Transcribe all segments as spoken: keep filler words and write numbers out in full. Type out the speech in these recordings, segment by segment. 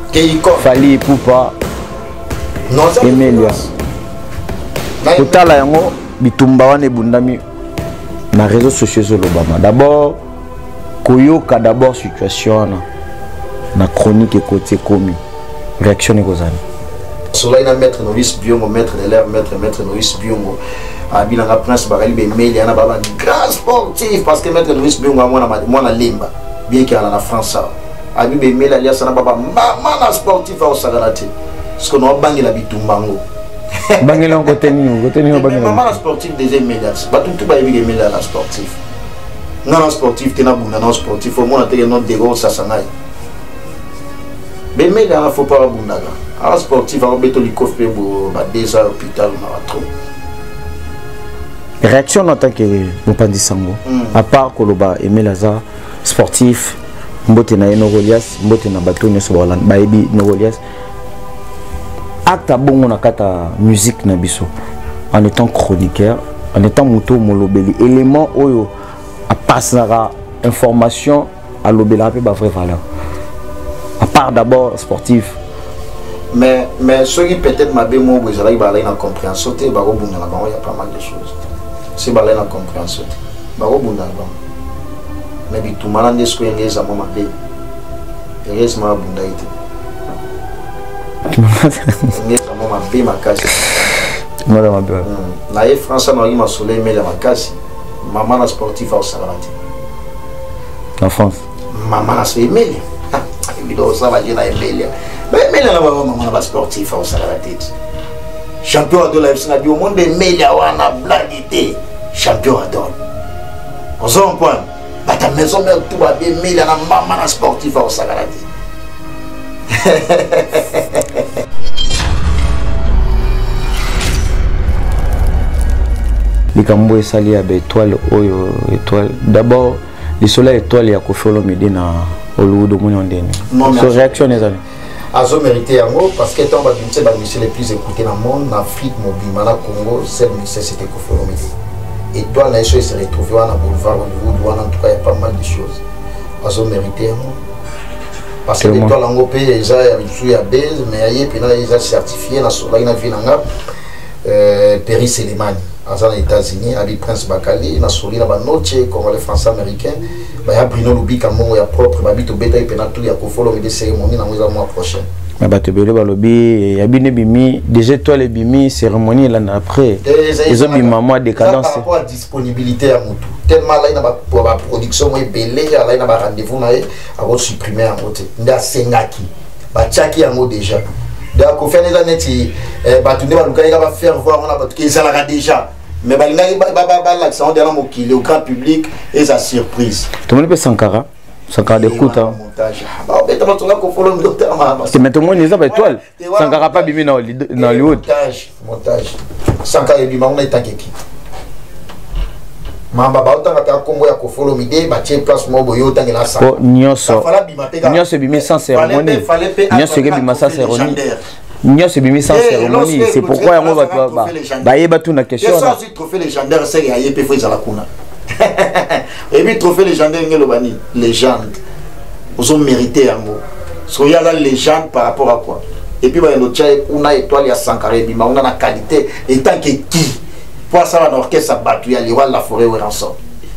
Fali Ipupa Emelia Kotala yango bitumba wane bundami na réseaux sociaux sur l'Obama. D'abord koyoka d'abord situation na na chronique et côté commis réaction est kozani cela ina maître Novice Biongo maître de l'air maître maître Novice Biongo abina nga prince bakali be mail yana baba grand sportif parce que maître Novice Biongo mwana mwana limba bien qu'il en France abi be mail alias na baba mana sportif au sagalati parce que no bangi la bitumbango bangi la côté ni côté ni bangi mana sportif deuxième médaille ba tout ba yebi mail la sportif ngana sportif tena bunda na sportif au moins tele non de gros ça sangai be mail la faut pas bunda ga sportif a beto likof pe bo ba déjà hôpital na trop réaction en tant que Mopandi Sango à part Koloba Aimé Lazare sportif mbote na Nogolias mbote na bato nyoso Hollande baebi Nogolias acte bongo na kata musique na biso en étant chroniqueur en étant moto molobeli élément oyo a passera information à l'obela pe ba vraie valeur à part d'abord sportif mais mais ceux qui peut-être m'a bien moi vous allez parler en compréhension te ba robunda na bango il y a pas mal de choses c'est balai en compréhension ba robunda na bango mais bitu malande ce que les amants m'a bien heureusement bunda ite les amants m'a bien ma casse moi m'a bien na e France na ima soleil mais la ma casse maman la sportif au Sagalati en France maman la c'est Emilia il doit savoir dire na Emilia mais mais là maman la sportif au Sagalati champion de la F C au monde mais Emilia wana blaguité champion d'or on s'en point bah ta maison mais tout va bien Emilia na maman la sportif au Sagalati les cambo et sali à étoile oyo étoile d'abord les soleils étoiles ya Kofolo Medina Hollywood au monde ndeni so réaction les amis azo mérité yango parce que tant ba binse ba monsieur les plus écoutés dans le monde en Afrique mobile na Congo seul mixé c'était Kofolo Medina étoile na se retrouver na boulevard Hollywood en tout cas il y a pas mal de choses azo mérité yango parce que l'étoile yango pe eza ya bisu ya base mais aye pena eza certifié na soleil na vie nanga euh Perry Selemani aux États-Unis, avec Prince Bakali, na soli na ba noche congolais français américain, ba ya Bruno Lubika mongo ya propre, ba bito beta ipena tout ya Kofolo des cérémonies na mois mois prochain. Ma bato bele ba lobi ya bine bimi des étoiles bimi cérémonie là après. Les hommes maman décadence. Par rapport à disponibilité à mutu. Tellement là na ba production moi belé là na ba rendez-vous na e a supprimer en côté. Nda sengaki. Ba tchaki yango déjà. Donc au fait les années ti ba tunde ba luka ba faire voir on a ba qui ça là déjà. Mais bah, il y a l'accent de la au grand public et sa surprise. Tout le monde peut Sankara. Sankara d'écoute. C'est maintenant les hommes étoiles. Sankara pas bimé dans Hollywood. Montage, montage. Sankara est bimé, on est en qui? Mamba ba autant ka Congo ya Kofolo Mide ba tie place mo boyo tant la sa. Nyoso. Nyoso bimé sans cérémonie. Nyoso bimé sans cérémonie. Nya se bimi sans cérémonie, c'est pourquoi on va ba ba yeba tout na question. Ça aussi trophée légendaire c'est ya yepé fo za la kuna. Et puis trophée légendaire ngelo bani légende. Vous ont mérité yango. So ya la légende par rapport à quoi? Et puis ba no tchai una étoile ya Sankara bima on a la qualité et tant que qui pour ça l'orchestre battu ya liwa la forêt ou rançon.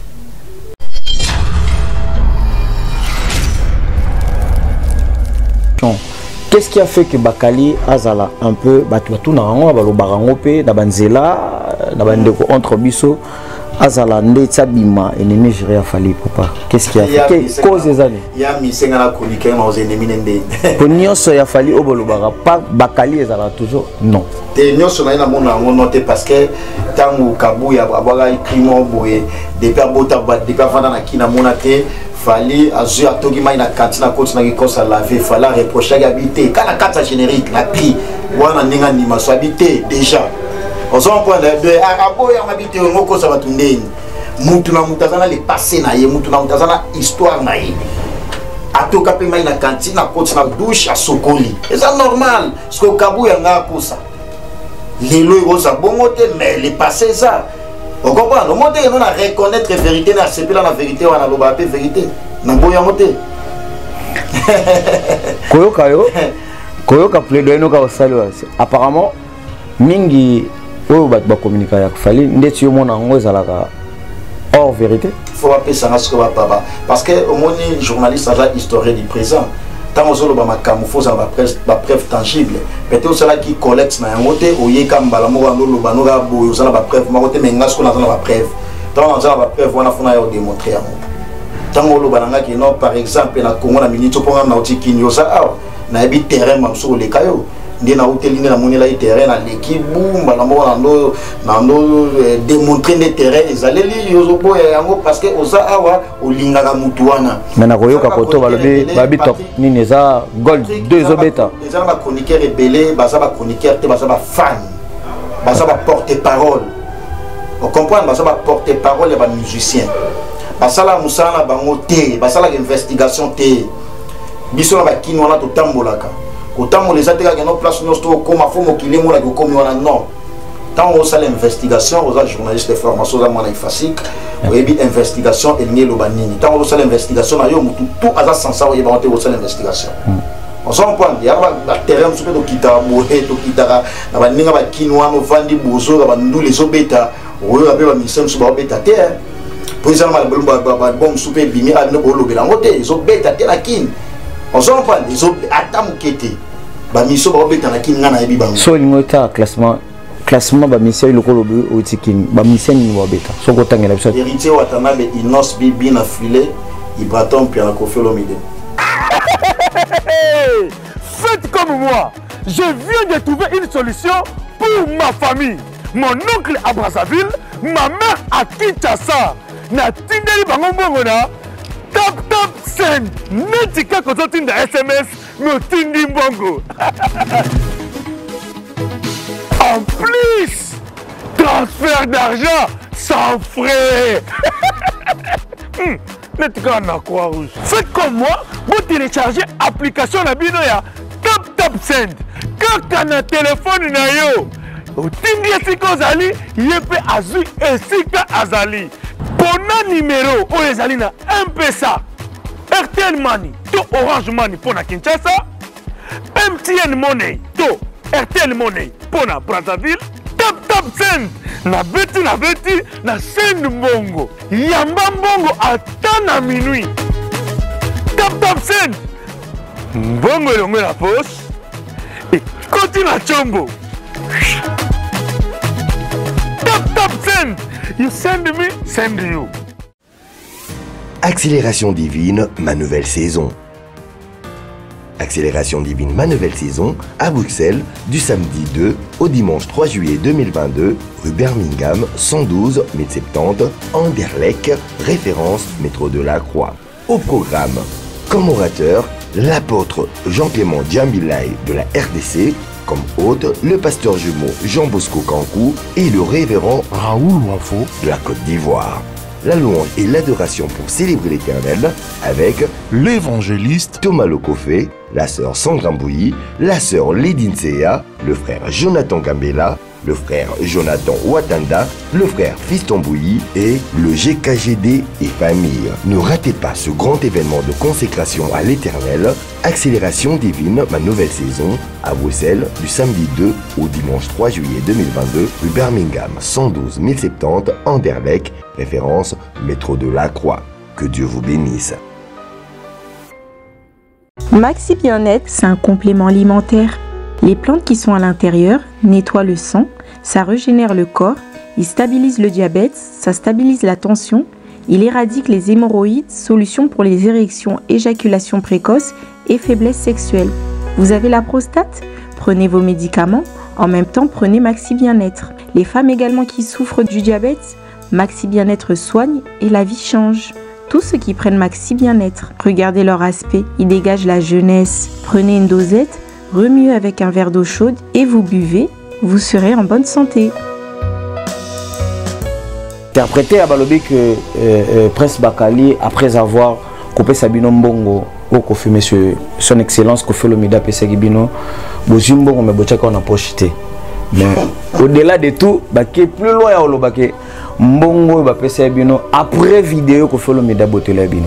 Qu'est-ce qui a fait que Bakali Azala un peu tout na rango ba lo barango pe na banzela na bandeko entre biso Azala ndetsa bima ennemi géré a fallu papa qu'est-ce qui a fait cause des années il y a mi senga na chronique na aux ennemis ndé ko nyonso ya fallu obolo bara pas Bakali Azala toujours non te nyonso na ina mona ngo noté parce que tangu kabuya abwaga ikrimo boye depuis abota ba depuis vanda na kina mona te fallait azu atogi mai na kantina côté na kikosa laver fallait reprocher habiter kana kata générique na cri wana ninga ni maso habiter déjà on s'en point de arabo ya habiter ngoko sa batundeni mutu na mutazana le passé na ye mutu na mutazana histoire na ye atoka pe mai na kantina côté na douche à sokoli c'est normal parce que kabu ya ngakosa lelo yoza bongote mais le passé ça. On comprend, le monde est non à reconnaître la vérité, à accepter la vérité, ou à la vérité. koyoka yo koyoka plaidoyer no ka osali apparemment mingi oyo bat ba communiquer ya fali ndeti yo mona ngo ezalaka hors vérité. Faut appeler ça ce que va papa parce que au moins journaliste a historien du présent. Tant que solo ba makamu faut ça ba preuve ba preuve tangible. Peut-être cela qui collecte na ngote oyeka mbala mo ngolo loba no ga boyo ça ba preuve ma ngote menga ce qu'on a ba preuve. Tant on a ba preuve on a fona yo démontrer amu. Tant que loba nga ki non par exemple na Congo na minito ponga na oti kinyo ça ah na bi terrain mam so le kayo. Ndi na hôtel ni na monela i terrain na l'équipe boum na mo na ndo na ndo démontrer les terrains ezaleli yozo boya yango parce que oza awa olinga ka mutu wana mais na koyoka koto balobi babi top nini eza gold deux obeta les gens ba chroniqueur rebelle baza ba chroniqueur te baza ba fan baza ba porte-parole on comprend baza ba porte-parole ya ba musicien basala musala bango te basala investigation te biso na ba kino wana to tambolaka autant les attaques qui n'ont place nous comme à fond qui les mots là comme on a non tant on sait l'investigation aux journalistes de formation à mon efficace et bien investigation et nier le banini tant on sait l'investigation à yo tout tout à ça sans ça il va monter au sein l'investigation on s'en prend il y a un terrain sur le kita boé to kita na ba ninga ba kinwa no vandi bozo ba ndu les obeta o yo ba mission sur ba obeta terre pour ça mal ba ba bon super bimi a no bolo bela ngote les obeta terre la kin on s'en prend les autres atam kete ba miso ba obeta na kinga na ebi bango so ngota classement classement ba mission le kolobi o tikin ba mission ni ba obeta so ko tangela biso héritier watana be inos bibi na filé ibraton puis na kofelo mide. Faites comme moi, je viens de trouver une solution pour ma famille. Mon oncle à Brazzaville, ma mère à Kinshasa. Na tindeli bango mbongo na tap tap send. Netika kozo tinda S M S, me tindi mbongo. En plus, transfert d'argent sans frais. hmm. Netika na croix rouge. Faites comme moi, vous téléchargez l'application na bino ya Tap Tap Send. Kaka na téléphone na yo. Otindi esika ozali, yepe azui esika azali. Pona numéro o ezali na M Pesa, R T L Money, to Orange Money pona Kinshasa, M T N Money, to R T L Money pona Brazzaville. Tap Tap Send na beti na beti na send mbongo yamba mbongo ata na minuit. Tap Tap Send mbongo elongo na poche ekoti na chombo. Tap Tap Send, you send me, send you. Accélération divine, ma nouvelle saison. Accélération divine, ma nouvelle saison, à Bruxelles, du samedi deux au dimanche trois juillet deux mille vingt-deux, rue Birmingham, cent douze mille soixante-dix, Anderlecht, référence métro de la Croix. Au programme, comme orateur, l'apôtre Jean-Clément Djambilay de la R D C, comme hôte, le pasteur jumeau Jean-Bosco Kankou et le révérend Raoul Wafo de la Côte d'Ivoire. La louange et l'adoration pour célébrer l'Éternel avec l'évangéliste Thomas Lokofé, la sœur Sandra Mbouyi, la sœur Lydie Nsea, le frère Jonathan Gambela, le frère Jonathan Ouattanda, le frère Fiston Mbouyi et le G K G D et famille. Ne ratez pas ce grand événement de consécration à l'Éternel, Accélération divine, ma nouvelle saison, à Bruxelles, du samedi deux au dimanche trois juillet deux mille vingt-deux, rue Birmingham, cent douze mille soixante-dix, Anderlecht, référence métro de la Croix. Que Dieu vous bénisse. Maxi Bien-être, c'est un complément alimentaire. Les plantes qui sont à l'intérieur nettoient le sang, ça régénère le corps, il stabilise le diabète, ça stabilise la tension, il éradique les hémorroïdes, solution pour les érections, éjaculation précoce et faiblesse sexuelle. Vous avez la prostate? Prenez vos médicaments, en même temps prenez Maxi Bien-être. Les femmes également qui souffrent du diabète, Maxi Bien-être soigne et la vie change. Tous ceux qui prennent Maxi Bien-être, regardez leur aspect, ils dégagent la jeunesse. Prenez une dosette, remuez avec un verre d'eau chaude et vous buvez, vous serez en bonne santé. Interprété à Balobi que euh, euh, Prince Bakali, après avoir coupé Sabino Mbongo, au Kofi Monsieur, son excellence Kofi Olomide Pesagibino, Bozimbongo me bochaka on a pocheté. Mais au-delà de tout, baké plus loin à Olobake, Mbongo ba Pesagibino après vidéo Kofi Olomide Botela Bino.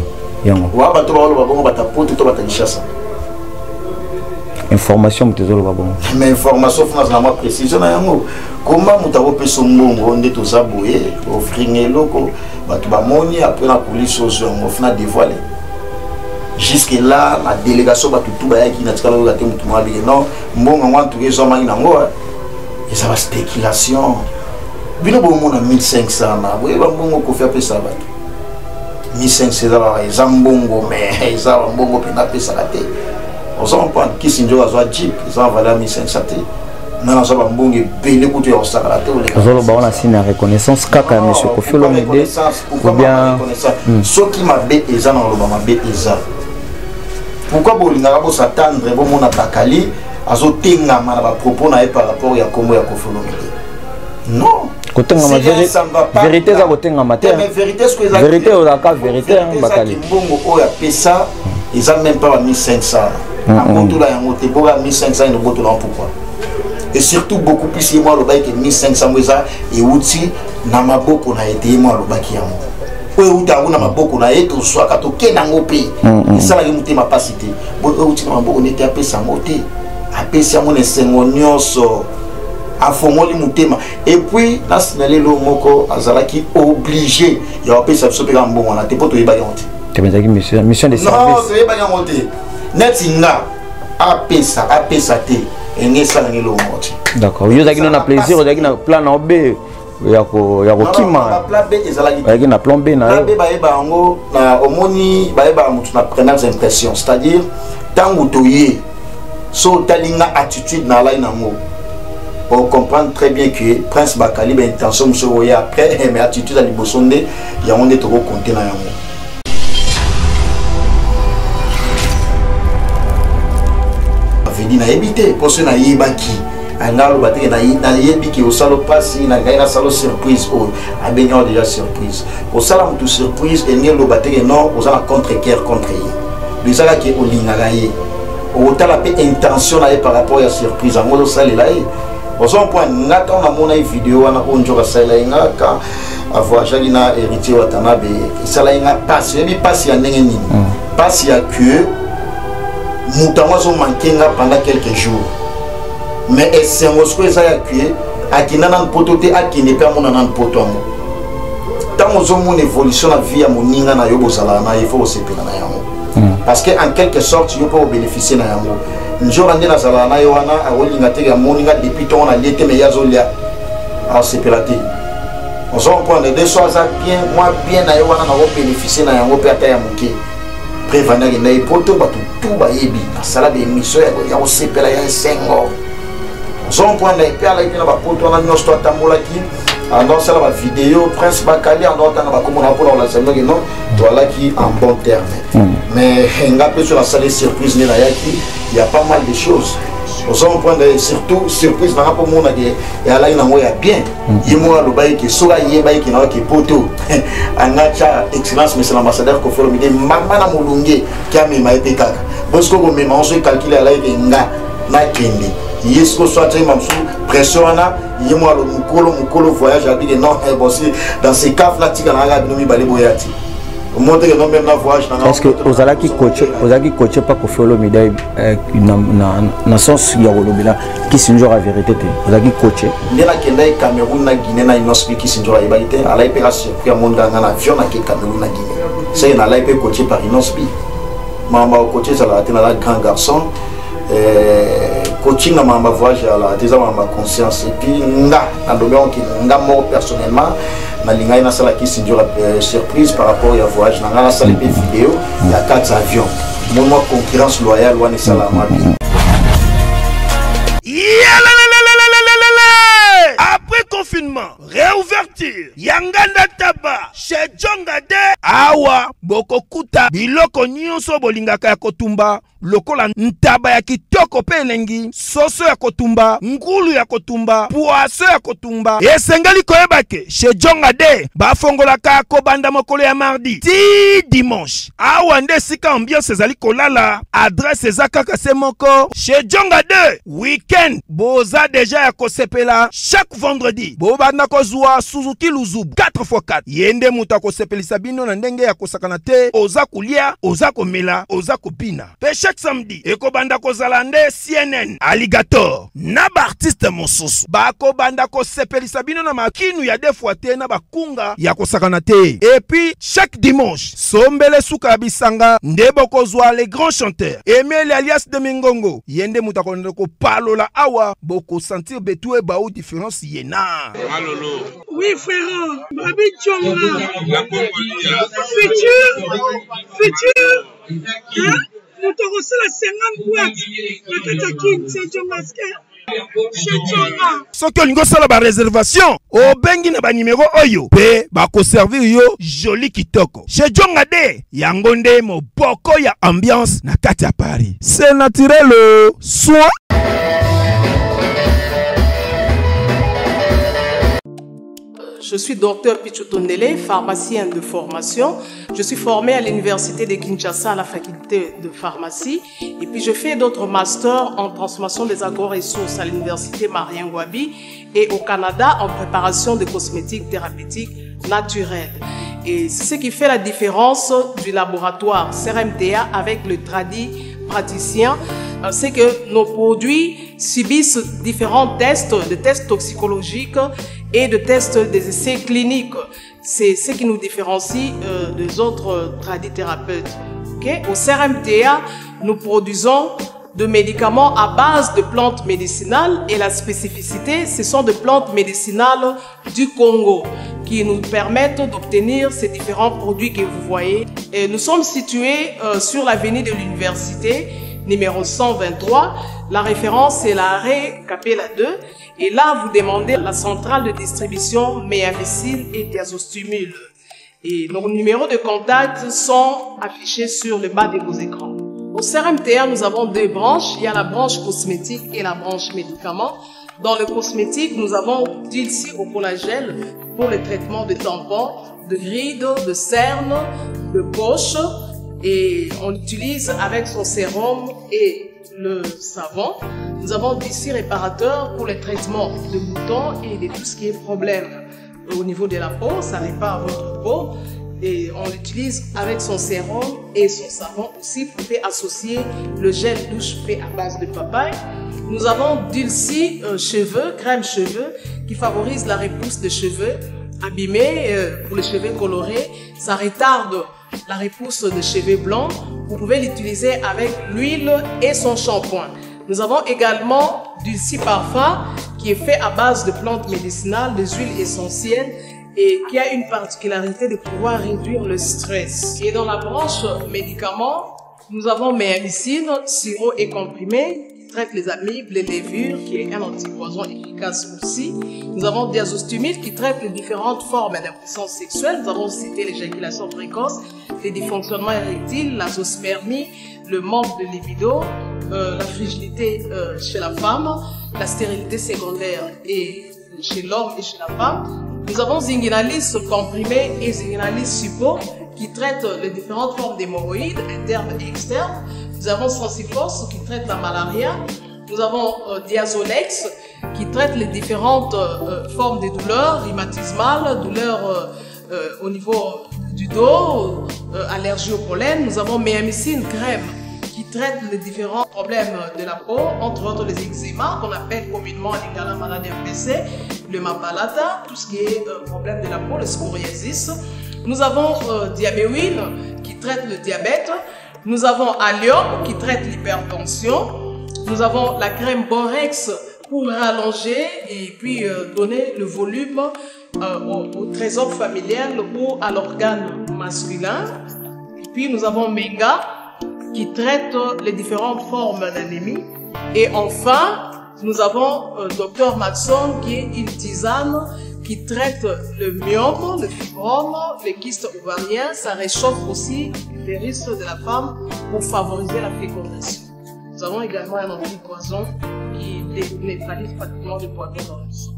yango wa bato ba lo babongo batapoto to batanishasa information mutezolo babongo mais information France na ma précision na yango comment mutabo peso mbongo nde tozaboye offrir eloko bato bamoni après na police ozo yango fina dévoiler jusque là la délégation bato tout ba yaki na tikala ko te mutu mabike non mbongo ngwa tout ezo mangi nango et ça va spéculation bino bo mona mille cinq cents na boye ba mbongo ko faire pesa bato mille cinq cents za mbongo mais za mbongo pe na pesa la te on s'en prend qui sinjo azwa jeep ça valeur mille cinq cents te na na so ba mbongo belé ko to ya osakala te ole zolo ba ona sina reconnaissance kaka monsieur Koffi Olomide ou bien ceux qui m'a bé eza na lo ba m'a bé eza pourquoi bolinga bo s'attendre bo mona bakali azo tenga mana ba propos na par rapport ya kombo ya Koffi Olomide non kotenga ma vérité za kotenga matin mais vérité ce que za vérité o la ka vérité bakali mbongo o ya pesa ils ont même pas mille cinq cents à monto la yango te boga mille cinq cents no boto na pourquoi et surtout beaucoup plus moi le bail que mille cinq cents mweza et outi na maboko na été moi le baki yango o uta na maboko na eto soit ka to kenango pe ça la muté ma pasité bo outi na maboko n'était à pesa ngote a pesa mon sengo nyonso a fomoli mutema et puis na signaler le moko azalaki obligé ya pesa so pe ka mbongo na te poto yeba yonte te bezaki mission mission de service non c'est yeba yonte netinga a pesa a pesa te enge sala ngelo moti d'accord yo zaki na plaisir zaki na plan na obe ya ko ya ko kima plan B ezalaki zaki na plan B na plan B ba yeba ngo na omoni ba yeba mutu na premières impressions c'est-à-dire tangu toye so talinga attitude na lai na mo on comprend très bien que Prince Bakali ben intention monsieur Oya après mais attitude à libosonde ya onde to ko compter na yango avedi na ebité pour ce na yebaki angalo bateke na na yebiki au salo passe na gaina salo surprise o abenyo déjà surprise au sala mutu surprise et ngelo bateke non aux ala contre guerre contre yi bizaka ki olinga gaye au tala pe intention na par rapport à surprise ngolo sala là au son point n'attend na mona vidéo na onjo ka sala ngaka avoir jalina héritier watanabe sala nga passe bi passe ya ndenge nini passe ya que mutango so mankenga pendant quelques jours mais c'est un osco ça ya que akina nan potote akine pe mona nan potongo tant ozo mon évolution la vie à moninga na yobo sala na il faut se pena na yango parce que en quelque sorte yo peut bénéficier na yango njora ndena sala na yo wana awolinga te ya moninga depuis ton na lete me yazolia a se pelate on s'en prend de deux choses bien moi bien na yo wana na wo bénéficier na yango pe ata ya moké prévenir na ipoto batu tout ba yebi na sala de émission ya o se pela ya sengo on s'en prend na pe ala ipina ba poto na nyosto atamola ki alors ça la vidéo Prince Bakali en autant va comme on a pour la semaine non voilà qui en bon terme mais nga peu sur la salle surprise ni la yaki il y a pas mal de choses on s'en prend surtout surprise na pour mon et ala ina moya bien yimo lo baye ki sura ye baye ki na ki poto anacha excellence monsieur l'ambassadeur Koffi Olomide mama na mulunge kame ma ete kaka parce que me manso calculer ala nga na kende yesko soit mamsu pression na yemo lo mukolo mukolo voyage à dire non bon si dans ces cas là tika na ga binomi bale boyati au monde que non même na voyage na est-ce que ozala ki coach ozala ki coach pas Koffi Olomide na na na sens ya olobela qui sinjo la vérité te ozala ki coach ndela kenda Cameroun na Guinée na inospi qui sinjo la ibaité ala ipera surpris à monde na avion na ke Cameroun na Guinée c'est na la ipé coaché par inospi mama coaché ça la tena la grand garçon euh coaching à ma voyage à la déjà ma conscience et puis nga na domaine qui nga moi personnellement na linga ina sala qui sinjo la surprise par rapport à voyage na la salle de vidéo il y a quatre avions mon concurrence loyale wana sala ma bien après confinement réouverture Yanganda Taba chez Jongade awa bokokuta biloko nyonso bolingaka ya kotumba lokola ntaba ya kitoko pe elengi soso ya kotumba ngulu ya kotumba poaso ya kotumba esengali koyebake chez Jongade bafongolaka kobanda mokolo ya mardi ti dimanche awa nde sika ambiance ezali kolala adresse eza kaka se moko chez Jongade weekend boza deja ya kosepela chaque vendredi bobanda kozwa Suzuki Luzubu quatre fois quatre yende nde muta ko sepelisa bino na ndenge ya kosakana te oza kulia oza komela oza kopina pe chaque samedi eko banda kozala nde C N N Alligator na ba artiste mosusu bako banda ko sepelisa bino na makinu ya defwa te na bakunga ya kosakana te. Et puis chaque dimanche sombele suka bisanga nde bokozwa les grands chanteurs Emile alias de Mingongo yende muta ko ndeko palola awa boko sentir betue ba ou différence yena. Malolo. Oui frère, Babi Tchonga. Futur, futur. Hein? Nous te reçons la cinquante boîtes. La Katakin, c'est Tchongaske. Soki olingo sala ba réservation o bengi na ba numéro oyo pe ba ko servir yo joli kitoko chez Djonga de yango nde moboko ya ambiance na kati ya Paris. C'est naturel soin. Je suis docteur Pichotondele, pharmacien de formation. Je suis formé à l'université de Kinshasa à la faculté de pharmacie. Et puis je fais d'autres masters en transformation des agro-ressources à l'université Marien Ngouabi et au Canada en préparation de cosmétiques thérapeutiques naturelles. Et c'est ce qui fait la différence du laboratoire C R M T A avec le tradi praticien. C'est que nos produits subissent différents tests, des tests toxicologiques et de tests des essais cliniques. C'est ce qui nous différencie euh, des autres tradithérapeutes. Okay? Au C R M T A, nous produisons de médicaments à base de plantes médicinales et la spécificité, ce sont des plantes médicinales du Congo qui nous permettent d'obtenir ces différents produits que vous voyez. Et nous sommes situés euh, sur l'avenue de l'université, numéro cent vingt-trois. La référence est l'arrêt Capella deux. Et là, vous demandez la centrale de distribution Méamicil et Diazostimule. Et nos numéros de contact sont affichés sur le bas de vos écrans. Au C R M T A, nous avons deux branches. Il y a la branche cosmétique et la branche médicaments. Dans le cosmétique, nous avons Dulci au collagène pour le traitement de tampons, de rides, de cernes, de poches. Et on l'utilise avec son sérum et le savon. Nous avons Dulci réparateur pour le traitement de boutons et de tout ce qui est problème au niveau de la peau. Ça répare votre peau. Et on l'utilise avec son sérum et son savon aussi. Vous pouvez associer le gel douche fait à base de papaye. Nous avons Dulci euh, cheveux, crème cheveux, qui favorise la repousse des cheveux abîmés euh, pour les cheveux colorés. Ça retarde la repousse des cheveux blancs. Vous pouvez l'utiliser avec l'huile et son shampoing. Nous avons également Dulci parfum qui est fait à base de plantes médicinales, des huiles essentielles et qui a une particularité de pouvoir réduire le stress. Et dans la branche médicaments, nous avons Méamicine, sirop et comprimé, qui traite les amibes, les levures, qui est un antipoison efficace aussi. Nous avons Diazostimule qui traite les différentes formes d'impuissance sexuelle. Nous avons cité l'éjaculation précoce, les dysfonctionnements érectiles, la zoospermie, le manque de libido, euh, la frigidité euh, chez la femme, la stérilité secondaire et chez l'homme et chez la femme. Nous avons Zinguinalis comprimé et Zinguinalis suppo qui traitent les différentes formes d'hémorroïdes internes et externes. Nous avons Sensiforce qui traite la malaria. Nous avons euh, Diazolex qui traite les différentes euh, formes de douleurs rhumatismales, douleurs euh, euh, au niveau du dos, euh, allergie au pollen. Nous avons Méamicine crème qui traite les différents problèmes de la peau, entre autres les eczémas qu'on appelle communément les maladies M P C, le mapalata, tout ce qui est euh, problème de la peau, le scoriasis. Nous avons euh, Diabéwil qui traite le diabète. Nous avons Allium qui traite l'hypertension. Nous avons la crème Borex pour rallonger et puis euh, donner le volume euh, au, au trésor familial ou à l'organe masculin. Et puis nous avons Menga qui traite les différentes formes d'anémie. Et enfin, nous avons euh, Docteur Matson qui est une tisane qui traite le myome, le fibrome, les kystes ovariens. Ça réchauffe aussi les risques de la femme pour favoriser la fécondation. Nous avons également un antipoison qui neutralise pratiquement le poison dans le sang.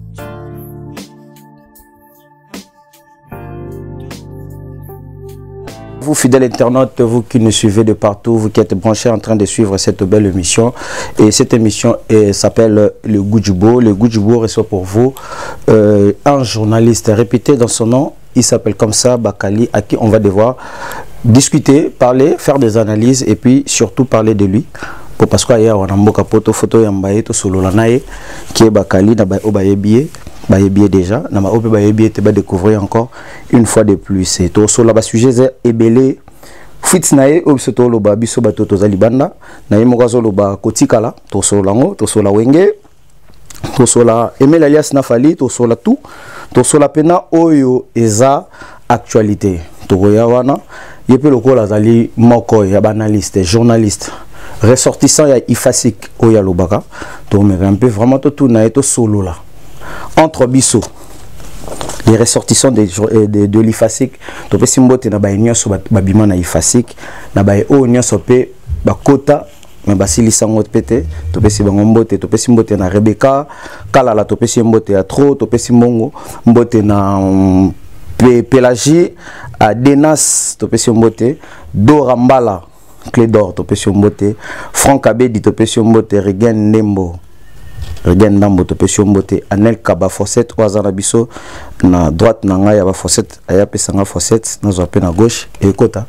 Vous, fidèles internautes, vous qui nous suivez de partout, vous qui êtes branchés en train de suivre cette belle émission. Et cette émission s'appelle Le Goût du Beau. Le Goût du Beau reçoit pour vous euh, un journaliste. Répétez dans son nom, il s'appelle comme ça, Bakali, à qui on va devoir discuter, parler, faire des analyses et puis surtout parler de lui. Pour parce qu'il y a un photo photo yambaye to solo lanae qui est Bakali na ba obayebié bayebié déjà na ma obayebié te ba découvrir encore une fois de plus. C'est to solo ba sujet ebelé fitnae obsoto lo ba biso ba toto zalibanda na yimokazo lo ba kotikala to solo lango to solo wenge to solo Emel alias Nafali to solo tout to solo pena oyo eza actualité to wana yepe lokola zali moko ya banaliste journaliste ressortissant ya Ifasik oya lobaka to me un peu vraiment tout na eto solo là entre biso les ressortissants de de, de l'Ifasik to pe simbote na ba nyoso ba bima na Ifasik na ba o nyoso pe ba kota mais basili sango pété to pe si bango mbote to pe simbote na Rebecca kala la to pe simbote ya trop to pe simbongo mbote na um, pe Pélagie à Denas to pe simbote Dorambala Clé d'or, topé mbote. Franck Abedi, topé mbote. Regen Nembo. Regen Nambo, topé mbote. Anel Kaba Fossette, Ouazanabiso. Na droite, nanga, yaba Fossette. Ayape Sanga Fossette. Nous appelons à gauche. Et Kota.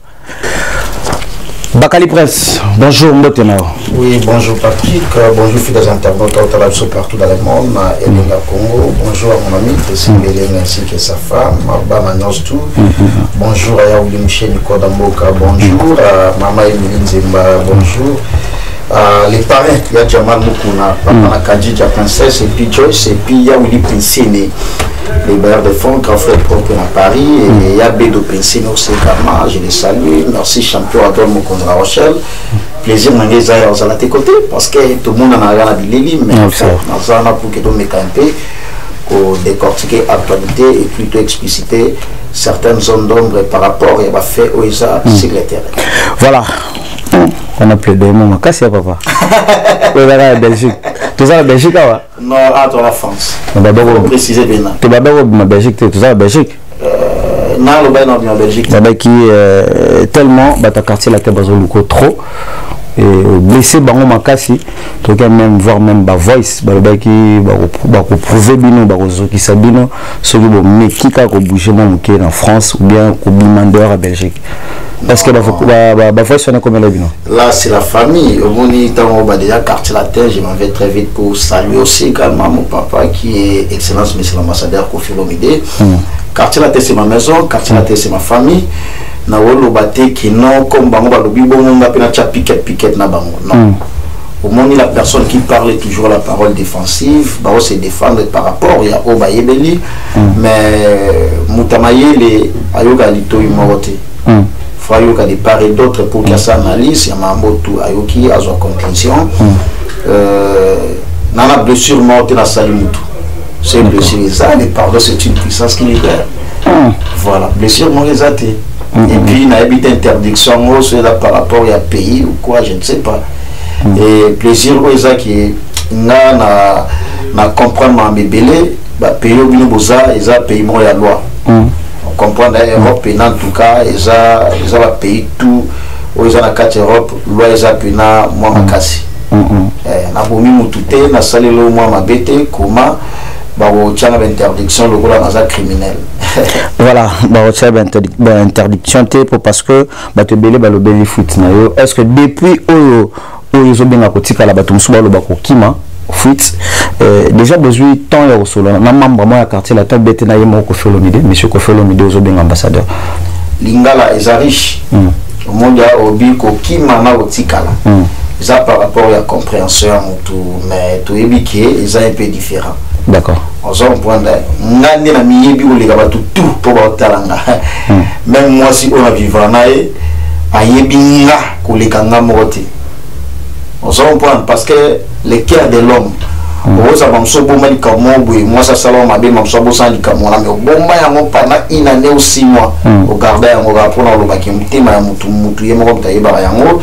Bakali Presse, bonjour Mbote Nao. Oui, bonjour Patrick, bonjour fidèles internautes partout dans le monde, et le Congo. Bonjour à mon ami Tessie Beleng ainsi que sa femme, Bama Nostou. Bonjour à Yaouli Michel Nikodamboka, bonjour à Mama Emilie Nzemba, bonjour. Uh, les parrains, il y a Jamal Moukouna, Papa Nakadji, la princesse, et puis Joyce, et puis Yaouli Pinsini, les bailleurs de fonds, grand frère propre à Paris, et il y a Bédo Pinsini aussi également, je les salue. Merci, champion Adol Moukouna La Rochelle. Plaisir de vous avoir à tes côtés, parce que tout le monde en a rien à dire, mais on a pour que tout le monde pour décortiquer l'actualité et plutôt expliciter certaines zones d'ombre par rapport à fait au isa secrétaire. Voilà. On a plaidé mon casse papa. Tu vas à la Belgique. Tu vas à la Belgique là? Non, à toi la France. On va d'abord préciser bien. Tu vas d'abord à la Belgique, tu vas à la Belgique. Non, le bain en Belgique. Là qui tellement bah ta quartier la Tebazo Luko trop et blessé bango makasi to même voir même ba voice ba qui ba ko prouver bino ba ko qui sabino so ki bo mekika ko bouger mon muké en France ou bien ko bimandeur à Belgique. Parce que ba ba voice on a comme là bino. Là c'est la famille au moni tant ba déjà quartier la terre, je m'en vais très vite pour saluer aussi également mon papa qui est excellence monsieur l'ambassadeur Kofi Olomide. Quartier la terre c'est ma maison, quartier la terre c'est ma famille. Na wolo bate qui non comme bango ba lobi bon on appelle na piquet piquet na bango non. Au moins la personne qui parle toujours la parole défensive ba on se défendre par rapport ya o ba yebeli mais mutamaye les ayoga lito imorote. Faut que des part et d'autres pour qu'il y ait sa analyse, il y a mambo tout ayoki à sa conclusion. Euh nana blessure morte na salimutu. C'est blessure ça les pardon c'est une puissance qui libère. Voilà, blessure morte exacté. Mm -hmm. Et puis, il y a une interdiction par rapport à pays ou quoi, je ne sais pas. Mm -hmm. Et plaisir, c'est que na comprendre ma bébélé, bah pays au Binoboza, ils ont pays moi la loi. On comprend d'ailleurs Europe et en tout cas, ils ont ils ont pays tout, ils ont la carte Europe, loi ils ont pays na moi ma casse. Na bomi mutute, na salé le moi ma bête, comment bah au tient l'interdiction le rôle dans un criminel. Voilà, bah au tient l'interdiction pour parce que bah te belé bah le belé foot na yo. Est-ce que depuis oyo oyo zo benga kotika la batum suba lo bako kima foot déjà besoin temps ya solo na membre moi ya quartier la table bête na yemo ko Olomide monsieur ko Olomide zo benga ambassadeur lingala est riche au monde ya obi ko kima na kotika la ça par rapport à la compréhension tout mais tout ébiqué ils ont un peu différent. D'accord. On s'en prend ngandi na miyebi o lega batu tout pour batalanga. Même moi si on a vivre nae ayebinga ko lega ngamote. On s'en prend parce que le cœur de l'homme o ça va mso bomba di kamo boy moi ça salon mabe mso bo sans di kamo na me bomba ya mo pana ina ne o six mois o garder ya mo ga pona lo baki mtima ya mutu mutu yemo ko tayeba ya ngo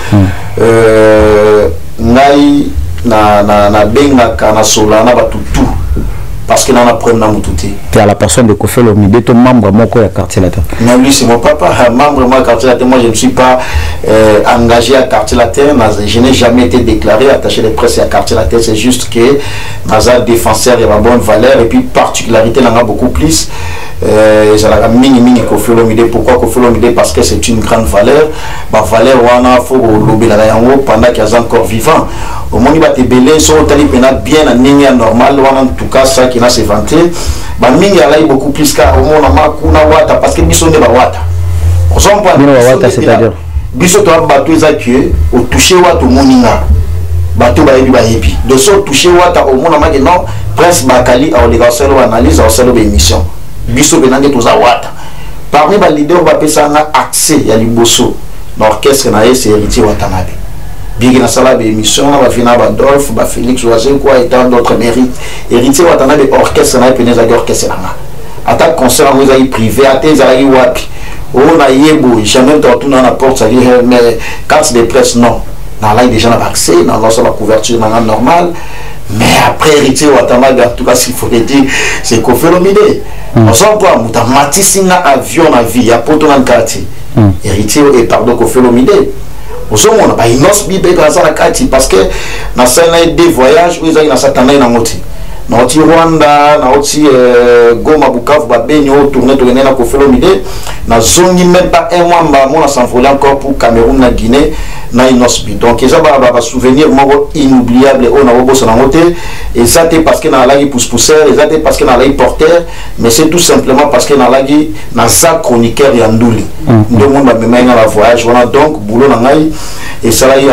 euh ngai na na na benga kana solana batu tout parce que dans la première moutouté tu as la personne de Kofi Olomide ton membre mon quoi quartier latin mais lui c'est mon papa membre moi quartier latin moi je ne suis pas euh, engagé à quartier latin je n'ai jamais été déclaré attaché de presse à quartier latin c'est juste que dans un défenseur il y a une bonne valeur et puis particularité il en a beaucoup plus euh ça mini mini Koffi Olomide. Pourquoi Koffi Olomide? Parce que c'est une grande valeur. Ma valeur wana faut lober la yango pendant qu'il est encore vivant. Au moment où il belé so tali pena bien en ligne normal wana en tout cas ça qui n'a se vanté. Ba mingi ala beaucoup plus car au moment ma kuna wata parce que biso ne ba wata. On s'en pas wata c'est-à-dire biso to bato ezaki au toucher wata moninga. Bato ba yebi ba yebi. De so toucher wata au moment ma que non Prince Bakali a les gars analyse a solo émission. Biso benange to za wata. Parmi les leaders, on va passer un accès à l'Ibosso. L'orchestre, c'est héritier Watanabe. Bien na sala émission, on va finir Adolphe, Félix Oisé, quoi, et tant d'autres mérites. Héritier Watanabe, orchestre, on a péné à l'orchestre. Attaque concert, on a privé, à tes aïe wapi. On a yébo, jamais tout dans la porte, ça dit, mais carte de presse, non. Dans là, déjà, on a accès, dans la couverture, dans la normale. Mais après, héritier Watanabe, en tout cas, s'il faut le dire, c'est Koffi Olomide. On sent quoi? Mouta matisse na avion na vie, ya poto na quartier. Héritier et pardon Koffi Olomide. On sent on a pas une os bibe dans la quartier parce que na scène des voyages où ils ont na satana na moti. Na oti Rwanda, na oti Goma Bukavu ba benyo tourner tourner na Koffi Olomide. Na zongi même pas un mois ba mon s'envoler encore pour Cameroun na Guinée na inosbi. Donc ça va ba souvenir moko inoubliable on a bossa na moté et ça c'est parce que na lagi pousse pousseur, et ça c'est parce que na lagi porteur, mais c'est tout simplement parce que na lagi na za chroniqueur ya nduli. Tout le monde va même dans la voyage, on a donc boulot na ngai et ça là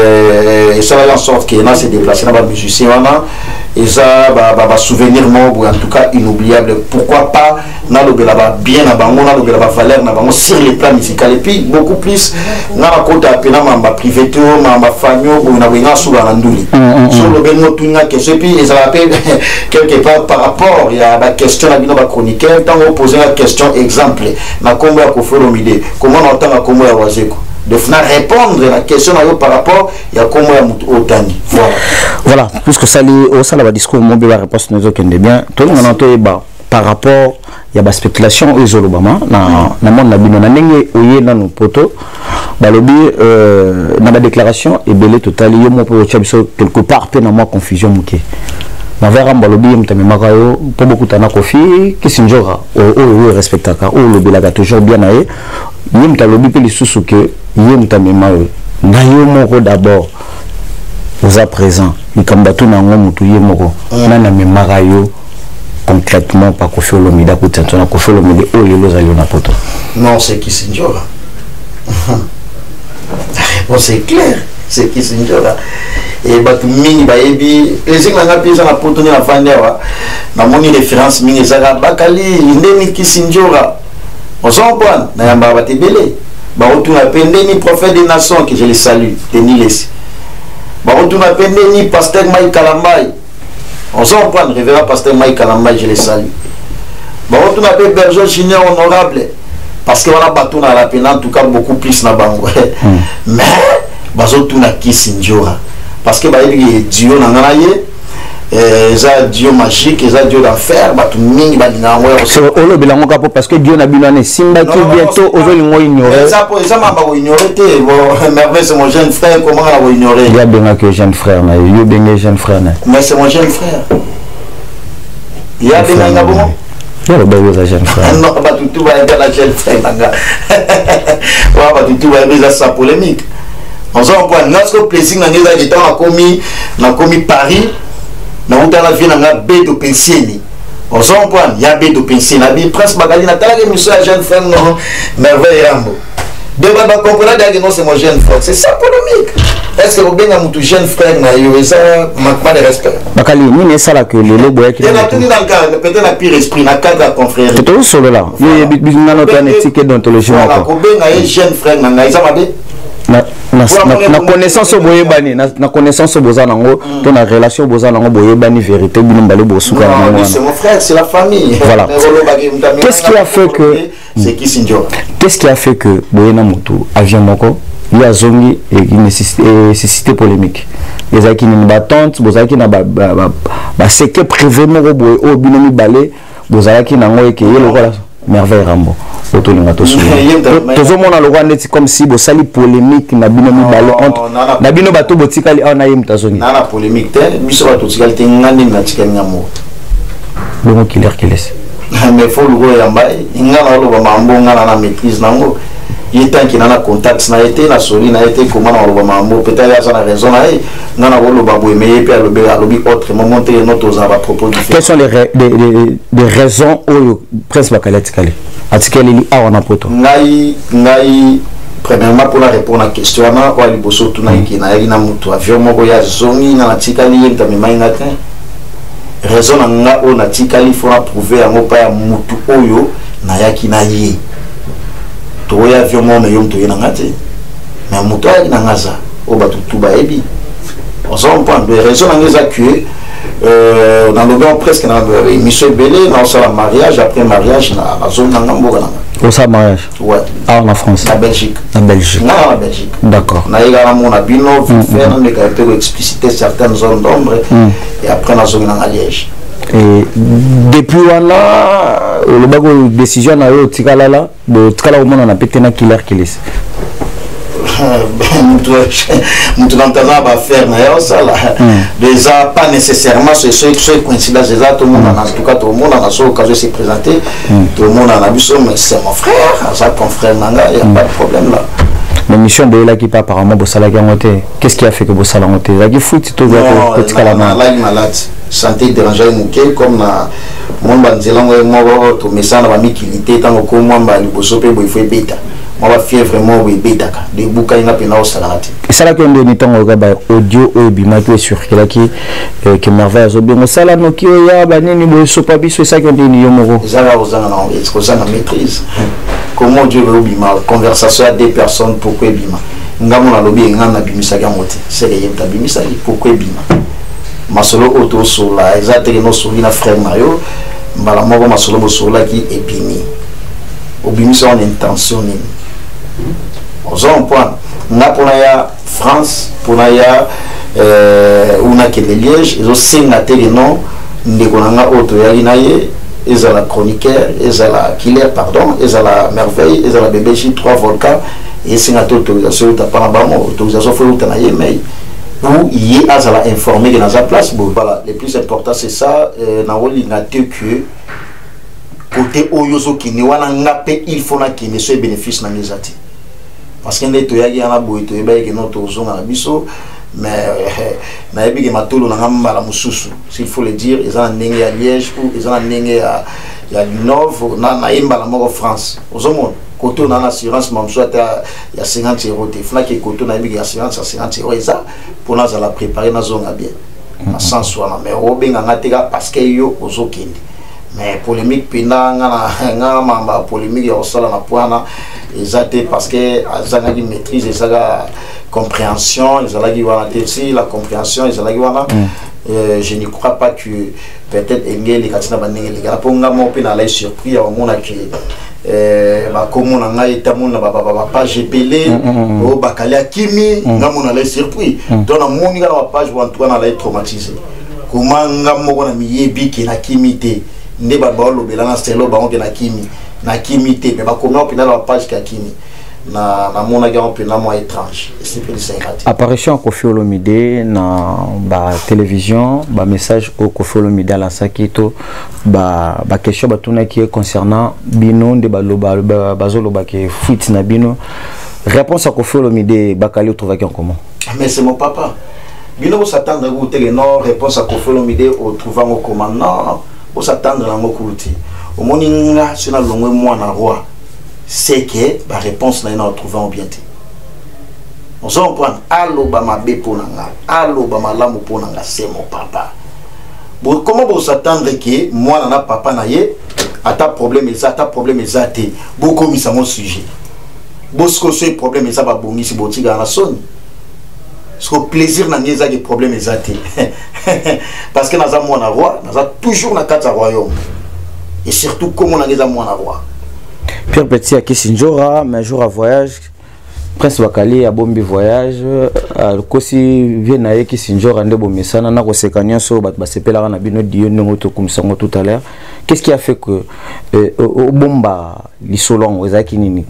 et ça là en sorte que na se déplacer na ba musicien wana et ça ba ba souvenir moko en tout cas inoubliable. Pourquoi pas na lo belaba bien na bango na lo belaba valeur na bango sur les plans musical et puis beaucoup plus na la côté apena mamba privé to mamba famille ou na wenga sous la nduli sur le benno tunga que c'est puis ça rappelle quelque part par rapport il y a la question à bino ba chroniqueur tant on poser la question exemple na kombo ya Koffi Olomide comment on entend la kombo ya Wazeko de faire répondre à la question par rapport à comment il y a Otani. Voilà. Voilà, puisque ça au ça la discours mon la réponse nous aucun bien. Tout le monde par rapport il y a des spéculations aux Obama na na monde na bino na ndenge oye na no poto balobi euh na la déclaration et belé total yo mo po chabiso quelque part pe na moi confusion muke. Na vera balobi mtame makayo po beaucoup tana Koffi Kisinjora o o respectaka o le belaga toujours bien aé yim talobi pe lisusu ke yim tame mayo na yo moko d'abord vous à présent ni kambatu na ngomutu yemoko na na makayo concrètement pas Koffi Olomide ko tantona Koffi Olomide o lelo za yona poto. Non, c'est Kisinjora. Bon, c'est clair, c'est Kisinjora. Et batu mingi ba yebi ezing na ngapisa na poto ni na vandewa na moni référence mingi zaka bakali ndeni Kisinjora. On s'en prend na yamba batebele ba otuna pendeni prophète des nations que je les salue Denis Lessi. Ba otuna pendeni pasteur Mike Kalambai. On s'en prend révérend pasteur Mike Kalambai, je les salue. Ba otuna pe berger junior honorable parce que on a battu na la peine en tout cas beaucoup plus na bango. Mais ba otuna Kisinjora parce que ba yebi Dieu na nganaye eh ça Dieu magique et ça Dieu d'enfer ba tout mingi ba dinga ngwe c'est o le bilango kapo parce que Dieu na bilane simba qui bientôt ozo lingo ignorer ça pour ça m'a pas ignorer te bon merveille c'est mon jeune frère comment on va ignorer il y a bien que jeune frère na yo bien jeune frère na mais c'est mon jeune frère il y a bien nga bon il y a bien jeune frère non pas tout tout va être la jeune frère nga ouais pas tout tout va être ça polémique on s'en prend notre plaisir na ngeza de temps a commis na commis Paris na uta la vie na beto pensieni on s'en prend il y a beto pensieni na bi prince Magali na tala que monsieur jeune frère non merveille rambo de ba comprendre que non c'est mon jeune frère c'est ça polémique est-ce que vous bien mon jeune frère na yo ça manque pas de respect Bakali ni ne sala que le lobo ya ki na tuni dans le peut-être la pire esprit na cadre confrère tout solo là il y a na notre éthique d'ontologie encore ko ben na jeune frère na ngai ça va bien na na connaissance boyebani na connaissance bozana ngo to na relation bozana ngo boyebani vérité bino mbale bosuka na moi c'est mon frère c'est la famille voilà qu'est-ce qui a fait que c'est Kisinjora qu'est-ce qui a fait que boyena mutu avion moko il y a zongi et nécessité polémique les aki ni batante bozaki na ba ba secret privé moko boy o binomi balé bozaki na ngo ke yelo kola merveille rambo otolinga to souvenir tozo mona lo rwanda comme si bo sali polémique na bino mi balé entre na bino bato botikali ona yim tazoni na la polémique te biso bato tikali te ngani na tikali ngamo bongo killer qui laisse mais faut le yambai ngana lo ba mambo ngana na maîtrise nango yetan ki nana contact na été na soli na été comment na lo mambo peut-être ça na raison na ngana lo ba boy mais puis alobi alobi autrement monter notre aux à propos du fait. Quelles sont les les les, les raisons où Prince Bakali Tikali atikali li a wana poto ngai ngai premièrement pour la répondre à la question na wa liboso tuna ki na yaki na mutu avion moko ya zongi na tikali yenta mimainga te raison na nga o na tikali faut prouver yango pa ya mutu oyo na yaki na ye to ya avion mo me yom to yena ngate mais mutu ya na ngaza o batu tuba ebi on s'en prend de raison na ngeza que euh dans le grand presque na émission belé dans ça la mariage après mariage na la zone na ngamboka na au ça mariage ouais ah en France la Belgique la Belgique non la Belgique d'accord na égala mon abino faire mais quand peut expliciter certaines zones d'ombre et après na zone na Liège et depuis wana le bago décision na yo tikala la bo tikala au monde na pété na killer kilis nous va faire ça là déjà pas nécessairement ce ce coïncidence déjà tout le monde en tout cas tout le monde en a son occasion de se présenter tout le monde en a vu ça mais c'est mon frère ça ton frère nanga il y a pas de problème là la mission de là qui pas apparemment Bossala Gamoté qu'est-ce qui a fait que Bossala Gamoté là qui fout tout le petit calama là il malade santé dérangée mouké comme na mon banzela moi moi to message na mi kilité tant ko moi ba liboso pe bo il faut beta moi va fier vraiment oui beta ka de buka ina pena o salanati ça là que on donne temps au ba audio au bima qui est sur qui là qui que merveille zo bien ça là no ki o ya ba nini bo so pa biso ça qu'on donne yo moko ça va aux ana non est-ce que ça na maîtrise comment Dieu veut bima conversation à des personnes pourquoi bima ngamo na lobi ngana bimisa gamote c'est les yemta bimisa pourquoi bima masolo auto sola exactement soli na frère Mario mbala moko masolo bo sola ki epimi obimisa en intention ni on point na pona ya France pona ya euh una ke Liège ils ont singa te non ndeko nanga auto ya inaye ezala chroniqueur ezala killer pardon ezala merveille ezala bébé J trois volcans et singa autorisation ta pas ba autorisation faut ta na yemei où il y a à informer dans sa place. Bon, voilà, le plus important c'est ça. Na woli na te que côté oyozo qui ne wana ngape il faut na qui ne soit bénéfice na misati. Parce que ne to yagi ana boy to eba que notre ozo na biso mais na ebi que matolo na ngamba la mususu. S'il faut le dire, ils ont ndenge à Liège ou ils ont ndenge à ya Linovo na na imba la moko France. Ozo monde côté on a l'assurance même soit il y a cinquante euros il faut que côté on a une assurance à cinquante euros et ça pour nous la préparer na zone bien à cent soit mais au benga ngateka parce que yo ozokindi mais polémique pina ngana ngana mamba polémique ya osala na poana exacté parce que azanga qui maîtrise et ça compréhension ils allaient voir si la compréhension ils allaient voir je ne crois pas que peut-être engel les katina banenge les gars pour ngamo pina la surpris au monde qui eh ba komo na ngai tamona ba ba ba page belé o bakalia kimi ngamona la surpris donc na moni na page wa Antoine la traumatisé comment ngamo na miyebi ki na kimité nde ba ba lo belana stelo ba on na kimi na kimité mais ba komo pina la page ka kimi na na mona ga on pina mo étrange c'est plus sympathique apparition Koffi Olomide na ba télévision ba message au Koffi Olomide la sakito ba ba question ba tuna qui est concernant bino de ba loba bazolo ba ke fuite na bino réponse à Koffi Olomide Bakali trouve qui en comment mais c'est mon papa bino vous s'attendre à goûter non réponse à Koffi Olomide au trouvant au comment non vous s'attendre à mo kuruti au moninga sur na longwe moi na roi c'est que la réponse n'a pas trouvé en bien. On s'en prend allo bama be ponanga, allo bama lamu ponanga, c'est mon papa. Bon, comment vous s'attendre que moi nana papa na ye, à ta problème et ça, ta problème et ça te, beaucoup mis à mon sujet. Bosco ce problème et ça va bongi si botiga na son. Ce que plaisir n'a pas de problème et ça te. Parce que nous avons mon roi, nous avons toujours na quatre royaume. Et surtout comment nous avons mon roi. Pierre Petit à Kissinjora, mais un jour à voyage, Prince Bakali a bombi voyage, Kosi vient à Kissinjora, Ndebo Messana, n'a pas so bat basepela na bino dio n'oto comme ça tout à l'heure. Qu'est-ce qui a fait que au bomba l'isolon aux akinini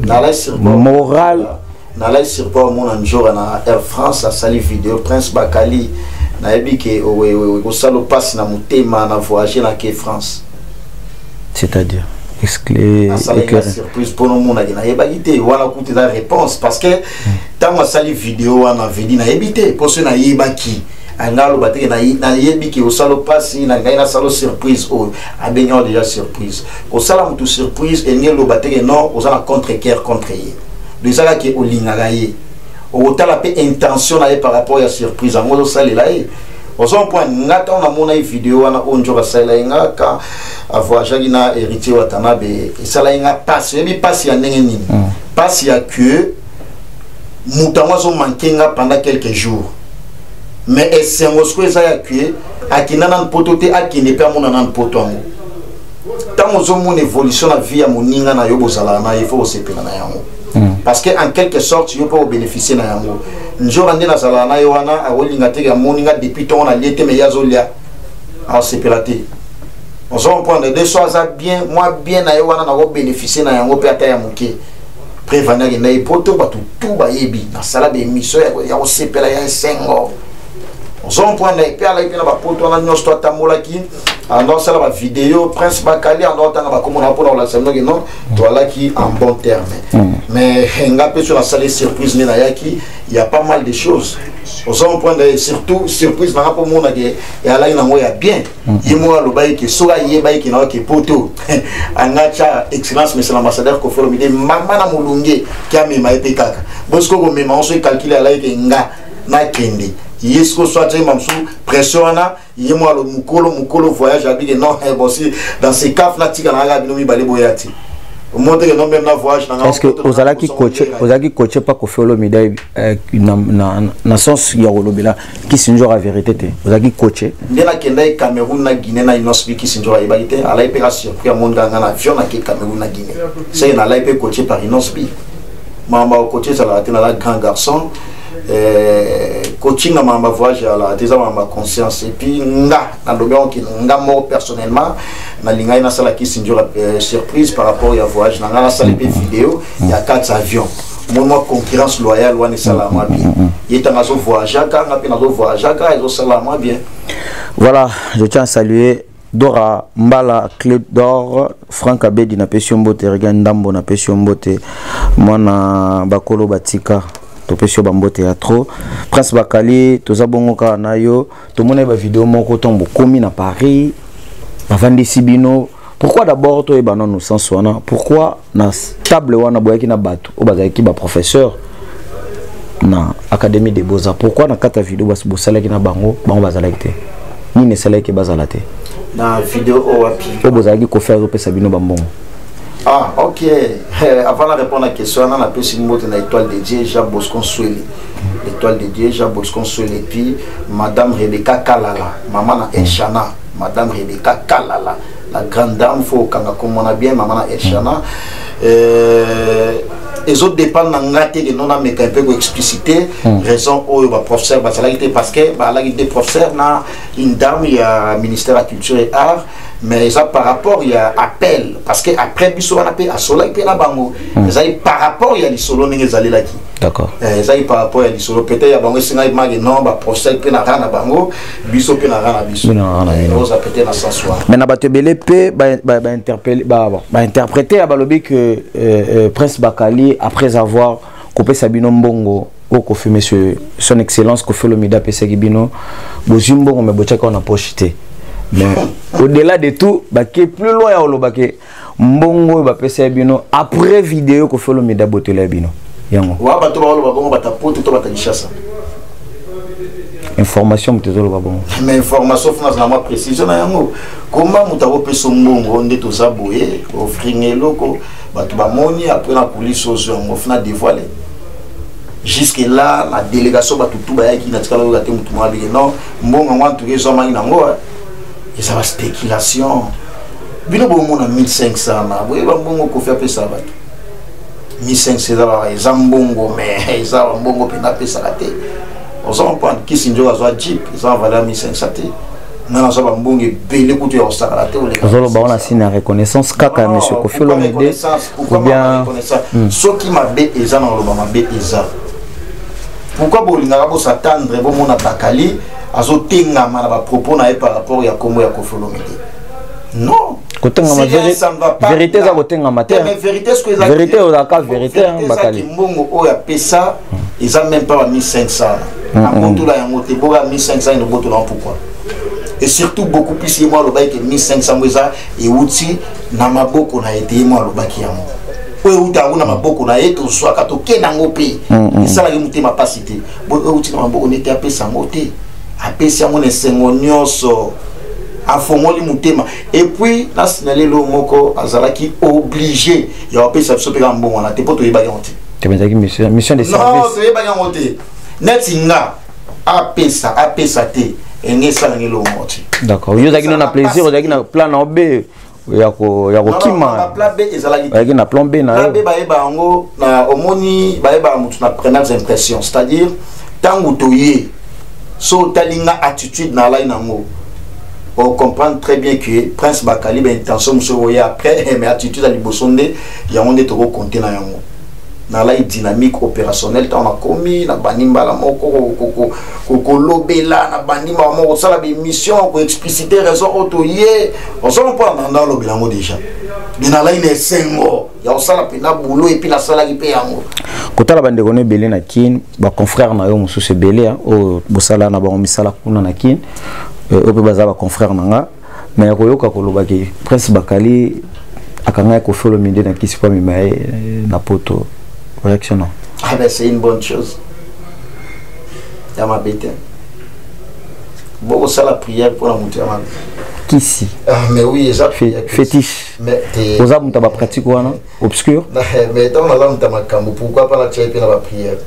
moral na la sur pas mon anjora na Air France a sali vidéo Prince Bakali na ebi ke o o salo passe na mutema na voyager na ke France. C'est-à-dire exclé surprise pour nous monde na yebité wala kuti la réponse parce que tant ma sali vidéo na vedi na yebité pour ce na yebaki angalo bateke na na yebiki au salo passi na na salo surprise o abenyo déjà surprise au sala mutu surprise et ngelo bateke non au sala contre cœur contre yé de ça qui au lingagaye au tala pe intention na par rapport à surprise en mode sali là au son point ngata on a mon vidéo na onjo ba sala ngaka avoir jagina héritier watanabe et sala nga passe mais passe ya ndenge nini passe ya que mutango so mankenga pendant quelques jours mais c'est un osque ça ya que akina nan potote akine pe amona nan poto amu tant ozo mon évolution la vie ya moninga na yo bozala na il faut se pena na yango parce que en quelque sorte yo peut bénéficier na yango njora ndena sala na yo wana awolinga te ya moninga depuis ton na liete mais yazolia a se pelate on s'en prend de deux choses bien moi bien na yo wana na ko bénéficier na yango pe ata ya muke prévenir na ipoto batu tout ba yebi na sala de mission ya ko se pela ya sengo on s'en prend na pe ala pe na ba poto na nyosto tamola ki ando sala ba vidéo prince bakali ando tanga ba komona pour la semaine non voilà qui en bon terme mais nga pe sur la salle surprise na yaki il y a pas mal de choses on s'en prend surtout surprise na pour mona ke ya la ina ngoya bien yimo lo bayi ke soga ye bayi ke na ke poto angacha excellence monsieur l'ambassadeur ko folo mi de mama na mulunge kiame mai pe kaka bosko ko mema on se calculer la ke nga na kende yesko soit mamsou pression na yemo lo mukolo mukolo voyage abi non eh bon si dans ces cas là tika na ga binomi bale boyati au monde que non même na voyage na est-ce que ozala ki coach ozala ki coach pas ko folo midai na na na sens ya rolobela ki sinjo la vérité te ozala ki coach ndena kenda e Cameroun na Guinée na inosbi ki sinjo la ibalite ala opération pour monde nga na avion na ki Cameroun na Guinée c'est na la pe coaché par inosbi mama coaché ça la tena la grand garçon euh coaching ma ma voyage à la déjà ma conscience et puis nga na dobon ki nga mo personnellement na linga ina sala ki sinjo la surprise par rapport à voyage na nga sala pe vidéo il y a quatre avions mon moi concurrence loyale wani sala moi bien il est en zo voyage ka nga pe na zo voyage ka zo sala moi bien. Voilà, je tiens à saluer Dora Mbala Clé d'Or Franck Abedi na Pession Mbote Regan Ndambo na Pession Mbote mwana bakolo batika topesio bambote ya trop Prince Bakali toza bongo ka na yo tomona ba vidéo moko tombo komi na Paris bavandi sibino pourquoi d'abord to e banon no sens wana pourquoi na table wana boyaki na bato o bazaki ba professeur na académie des beaux-arts pourquoi na kata vidéo bas bosalaki na bango bango bazalaki te ni ne salaki bazala te na vidéo o wapi o bozaki ko faire pesa bino bambongo. Ah, ok. Euh, avant de répondre à la question, on a appelé une mot de l'étoile de Dieu, Jean Bosco Soueli. L'étoile de Dieu, Jean Bosco Soueli. Et puis, Madame Rebecca Kalala, maman na Elchana. Madame Rebecca Kalala, la grande dame, il faut qu'on a bien, maman na Elchana. Euh, les autres dépendent de ngate que non a mais un peu explicité raison au professeur parce que bah là il des professeurs na une dame il y a ministère de la culture et art mais ça par rapport il y a appel parce que après biso on appelle à sola et na bango ça par rapport il y a les solo n'es allé là qui d'accord ça par rapport il y a les solo peut-être il y a bango singa image non bah professeur pe na rana bango biso pe na rana biso ça peut être dans sens soir mais na bato belé pe ba ba interpeller ba ba interpréter à balobi que Prince Bakali après avoir coupé Sabino Mbongo au Kofi monsieur son excellence Kofi Olomide pesa Gibino bozimbongo mais bochaka on a pochité mais au-delà de tout bah qui plus loin ya olobake Mbongo ba pesa Bino après vidéo Kofi Olomide botela Bino yango wa bato ba oloba bongo batapoto to batalishasa information mtezolo ba bongo mais information funa na moi précision na yango comment mutabo pesa Mbongo nde to zaboye offrir loko bato bamoni après la police aux on fina dévoilé jusque là la délégation bato tout ba yaki na tikala ko te mutu mwa bige non Mbongo ngwa ntuke zo mangi nango et ça va spéculation bino bo mona mille cinq cents na boye ba Mbongo ko faire pesa bato mille cinq cents za za Mbongo mais za Mbongo pe na pesa raté on s'en prend qui sinjo azwa jeep ça va valeur mille cinq cents non ça va Mbongo belé kutu ya sakalate ou les zolo ba on a signé reconnaissance kaka monsieur Kofi Olomide ou bien ce qui m'a bé eza na loba m'a bé eza pourquoi bolinga bo s'attendre bo mona Bakali azo tenga mana ba propos na par rapport ya kombo ya Kofi Olomide non kotenga vérité za kotenga matin mais vérité ce que za vérité au la vérité bakali mbongo o ya pesa ils ont même pas mille cinq cents na monto la yango te boga mille cinq cents no boto na pourquoi et surtout beaucoup plus moi le bail que mille cinq cents mweza et outi na maboko na été moi le baki yango oyo uta una maboko na yeto so akato kena ngope isala ki mutema pasité bo outi na maboko nete apesa ngote apesa ngo ne sengo nyonso afongoli mutema et puis na signaler lo moko azalaki obligé ya apesa biso pe mbongo na te poto yeba yonte te benzaki mission mission de service non te yeba yonte netinga apesa apesa te enge sala ngelo moti d'accord yo zaki na plaisir zaki na plan na obe ya ko ya ko kima plan B ezalaki zaki na plan B na plan B ba yeba ngo na omoni ba yeba mutu na premières impressions c'est-à-dire tangu toye so talinga attitude na la nango on comprend très bien que Prince Bakali ben intention monsieur voyer après mais attitude à libosonde ya on est trop compter na yango na la dynamique opérationnelle tant na commis na banimba la moko koko koko lobela na banimba moko sala be mission pour expliciter raison autoyé on s'en pas dans lobela ngo déjà bina la ine sengo ya sala pina boulot et puis la sala qui paye yango kotala bande kone belé na kin ba confrère na yo mususu belé o bosala na ba misala kuna na kin o pe baza ba confrère nanga mais koyoka koloba ki Prince Bakali akanga ko folo minde na kisi kwa mimae na poto réaction non ah ben c'est une bonne chose ya ma bête beaucoup ça la prière pour la monter à kisi ah mais oui ça fétiche mais aux hommes t'as pas pratique ou non obscur mais dans la langue t'as ma cambo pourquoi pas la tirer puis la prière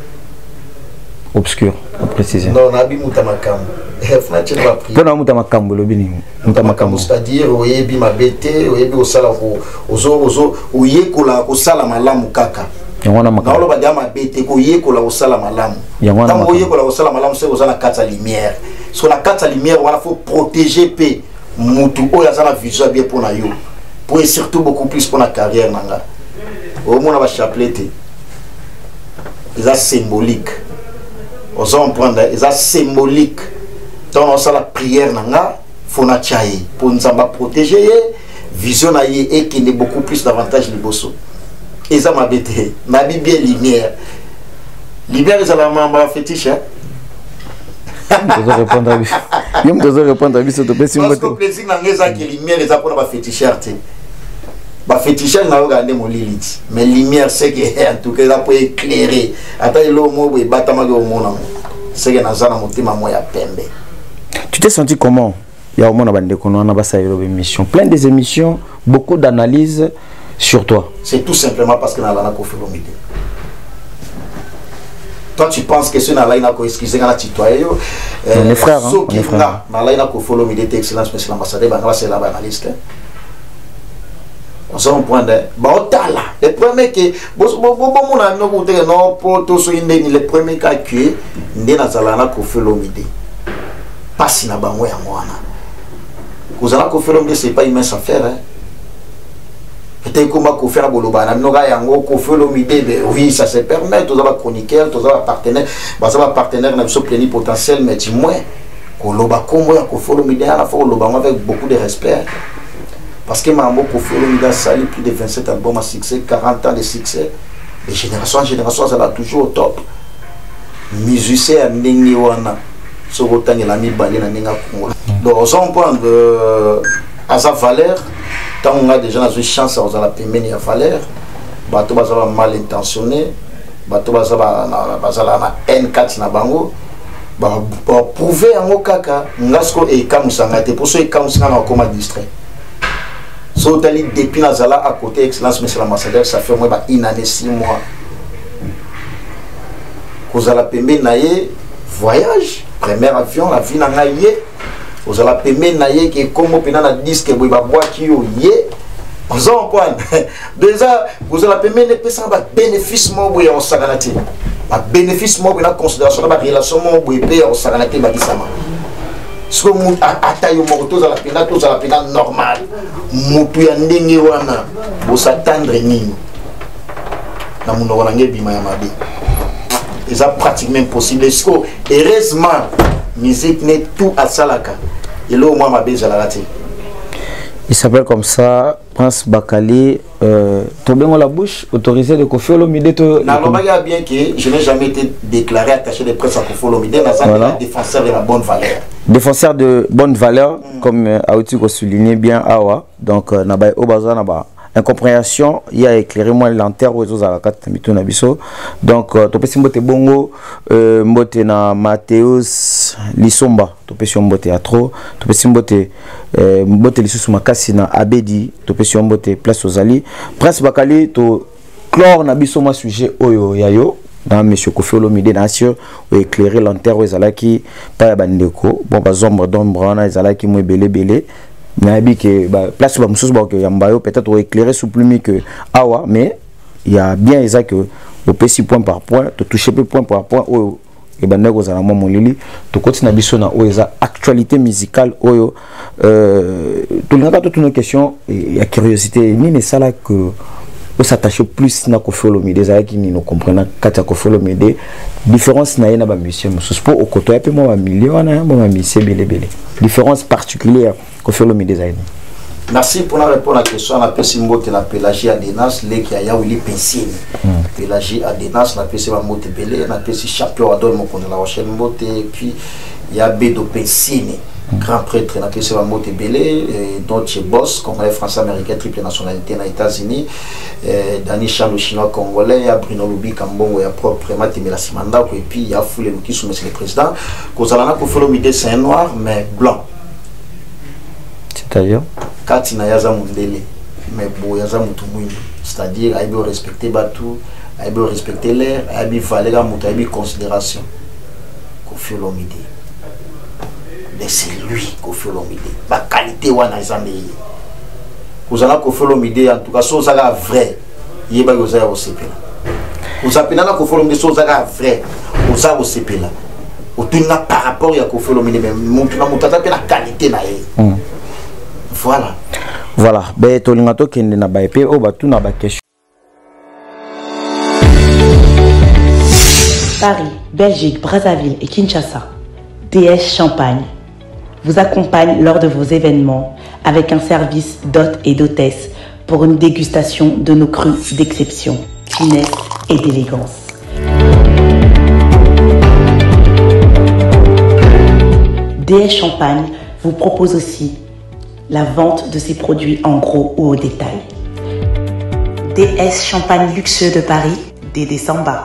obscur à préciser non na bi muta makambo fna tshela ba prière pona muta makambo lobini muta makambo c'est-à-dire oyebi mabete oyebi osala ko ozo ozo oyekola ko sala malamu kaka yangwana makambo na lo ba dama bete ko yekola ko sala malamu yangwana makambo oyekola ko sala malamu c'est ozana kata lumière sur la kata lumière on faut protéger pe mutu oya sana vision bien pour na yo pour surtout beaucoup plus pour la carrière nanga au mona ba chapelet c'est symbolique aux hommes prendre c'est symbolique donc on sait la prière nanga fona chai pour nous amba protéger vision na ye et qui n'est beaucoup plus d'avantage liboso et ça m'a bêté ma bien lumière lumière c'est la mamba fétiche hein je répondre à lui je me répondre à lui c'est de parce que plaisir nanga ça qui lumière les apona ba féticherte ba féticheur na regarder mon Lilith mais lumière c'est que en tout cas ça peut éclairer ata ilo mo bo batama go mona c'est que nazana motima mo ya pembe. Tu t'es senti comment? Il y a au moins une émission, plein des émissions, beaucoup d'analyses sur toi. C'est tout simplement parce que Nalana Kofi Olomide. Toi tu penses que ce Nalana Kofi excusez quand tu tutoyé mes frères hein, mes frères. Nalana Kofi Olomide était excellence monsieur l'ambassadeur Bangala c'est la analyste. On s'en prend de Baotala. Le premier que bon bon bon mon ami no côté non pour tout ce inde le premier cas que Ndena Zalana Kofi Olomide. Pas si na bango ya mwana. Kozala Kofi Olomide c'est pas une mince affaire hein. Peut-être comment Kofi na boloba na mnoga yango Kofi Olomide oui ça se permet tous aba chroniqueur tous aba partenaire ba ça va partenaire na so plénipotentiel mais du moins koloba kombo ya Kofi Olomide à la fois koloba avec beaucoup de respect. Parce que Mambo Kofi Olomide a sali plus de vingt-sept albums à succès, quarante ans de succès. De génération en génération, ça va toujours au top. Musicien à Nengi Wana, Sorotan et l'ami Balé na Nenga Kongo. Donc, on prend à sa valeur, tant on a déjà une chance à la pémène à valeur, bateau bazaba mal intentionné, bateau bazaba na N quatre na bango, ba prouver en okaka, ngasko et kamusangate, pour ceux qui kamusanga na koma distrait. So tali depuis Nazala à côté excellence monsieur l'ambassadeur ça fait moins une année six mois. Kozala pembe naie voyage premier avion la vie na naie kozala pembe naie qui comme pena na disque boy ba boaki yo ye on en point déjà kozala pembe ne pesa ba bénéfice mo boy en saganati ba bénéfice mo na considération ba relation mo boy pe en saganati ba kisama. Ce que nous attaquons tous à la pénale, tous à la pénale normale. Nous wana pour s'attendre ni. Na mun wana ngebima ya mabe. Et ça pratiquement impossible. Est-ce que heureusement musique n'est tout à salaka. Et là au moins mabe za la raté. Il s'appelle comme ça, Prince Bakali. Euh, Tobémo la bouche, autorisé de Koffi Olomide. Normalement, bien que je n'ai jamais été déclaré attaché de presse à Koffi Olomide, voilà. Défenseur de la bonne valeur. Défenseur de bonne valeur, mm. comme euh, Aouti a souligné bien Awa. Donc, euh, Naba Obaza Naba. Incompréhension, il y a éclairé moi l'antenne aux autres à la carte Nabiso. Donc, tu peux si mbote bongo, mbote na Mateus Lisomba, tu peux si mbote à trop, tu peux si mbote mbote Lissu Makasi na Abedi, tu peux si mbote place aux Ali. Prince Bakali, tu clore Nabiso ma sujet oyo yayo. Dans monsieur Koffi Olomide nation ou éclairer l'antenne aux Alaki, pas bandeko, bon bah zombre d'ombre on a les Alaki mou belé belé. Mais que place peut-être éclairer sous plume que awa, mais il y a bien ça que au petit point par point, de toucher point par point au et ben nous allons mon lili, de continuer à na oza actualité musicale oyo euh tout le monde toutes nos questions et la curiosité ni mais ça là que on s'attache plus na Koffi Olomide ça qui nous comprendre quand Koffi Olomide différence na yena ba monsieur pour au côté un peu moins million na ba monsieur belé belé différence particulière Koffi Olomide ça. Merci pour la réponse à la question. On appelle Simbote la Pélagie Adenas, les qui a Yaouli Pensine. Pélagie Adenas, on appelle Simbote Belé, on appelle Champion Adol Mokone la Rochelle Mbote, et puis il y a Bédo Pensine, grand prêtre, on appelle Simbote Belé, dont chez Boss, congolais, français, américain, triple nationalité aux États-Unis, Dani Chalo chinois, congolais, il y a Bruno Lubi Kambongo, il y a propre Matemela Simanda, et puis il y a Foulé Luki sous monsieur le président. Kozalana Koffi Olomide, c'est un noir, mais blanc. C'est-à-dire Kati na yaza mundele mais bo yaza mutu mwindu, c'est-à-dire aibe respecter batu, aibe respecter l'air, aibe valer mutu, aibe considération. Koffi Olomide, mais c'est lui Koffi Olomide, ba qualité wana ezambe. Kozala Koffi Olomide en tout cas so zala vrai, yeba yoza o sepela. Kozapena na Koffi Olomide so zala vrai, oza o sepela. Otuna par rapport ya Koffi Olomide mais mutu na mutata pe na qualité na ye. Voilà. Voilà. Ben, tolingato kende na ba epé o ba tout na ba question. Paris, Belgique, Brazzaville et Kinshasa. D S Champagne vous accompagne lors de vos événements avec un service d'hôtes et d'hôtesses pour une dégustation de nos crus d'exception, finesse et d'élégance. D S Champagne vous propose aussi la vente de ses produits en gros ou au détail. D S Champagne luxueux de Paris, Dédé Samba.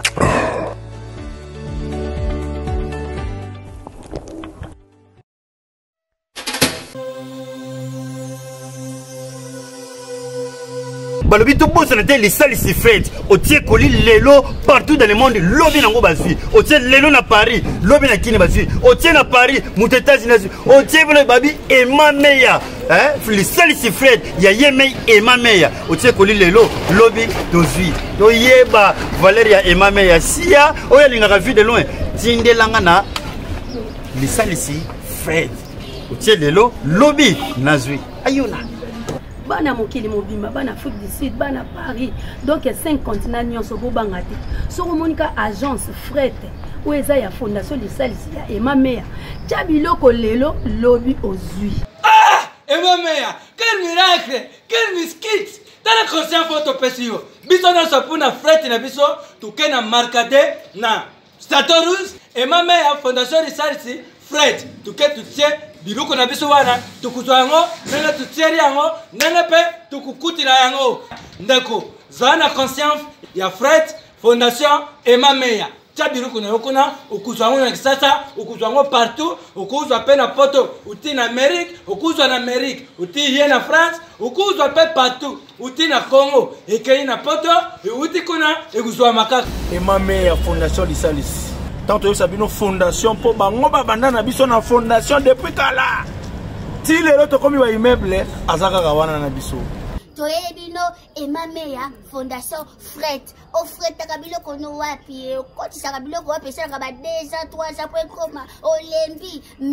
Balobi to boss na les salles si fête au tie koli lelo partout dans le monde lobi nango bazui au tie lelo na Paris lobi na kini bazui au tie na Paris mutetazi na au tie bolo babi et ma meya hein les salles si fête ya yemei et ma meya au tie koli lelo lobi dozui to yeba Valeria et ma meya sia oya linga vu de loin tindelanga na les salles si fête au tie lelo lobi nazui ayona bana mokili mobimba bana Afrique du Sud bana Paris donc cinq continents nyonso bo bangati so monika agence fret ou eza ya fondation de salisi ya Emma Meya tchabiloko lelo lobby ozui ah Emma Meya quel miracle quel miskit tala conscient photo pesio biso na sapuna fret na biso tukena markade na Statorus Emma Meya fondation de salisi fret tuketu tie biloko na biso wana tukuzwa yango nana tutieri yango nana pe tukukutila yango ndeko zana conscience ya Fred Fondation Emma Meya tia biloko na yokona ukuzwa yango na kisasa ukuzwa yango partout ukuzwa pe na poto uti na Amérique ukuzwa na Amérique uti ye na France ukuzwa pe partout uti na Congo ekei na poto uti kuna ekuzwa makaka Emma Meya Fondation Lisalis. Tant que ça une fondation pour bango babanda na biso na fondation depuis kala ti lelo to komi wa immeuble azaka kawana na biso toye bino Emma Meya Fondation Fret o Fret takabilo kono wapi ko ti sakabilo ko wapi saka ba deux cents trois cents point com olembi mais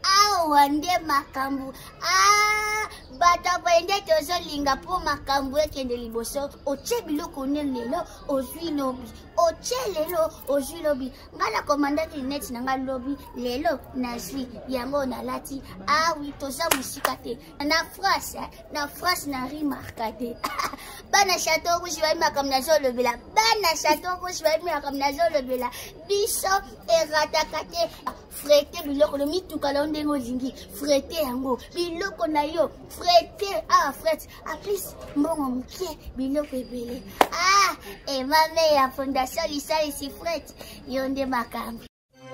awa nde makambo ah bato bayende tozolinga mpo makambo ekende liboso otie biloko ne lelo ozwi lobi otie lelo ozwi lobi nga na komandaki neti na nga lobi lelo nazwi yango nalati awi toza mosika te na France na France na rimarka te bana chateau rouge bayi makambo nazolobela bana chateau rouge bayi makambo nazolobela biso erataka te frete biloko no mituka la ndenge olingi frete yango biloko na yo frete ah frete a plus mbongo moke biloko ebele ah emame ya fondation lisalisi frete yo nde makambo.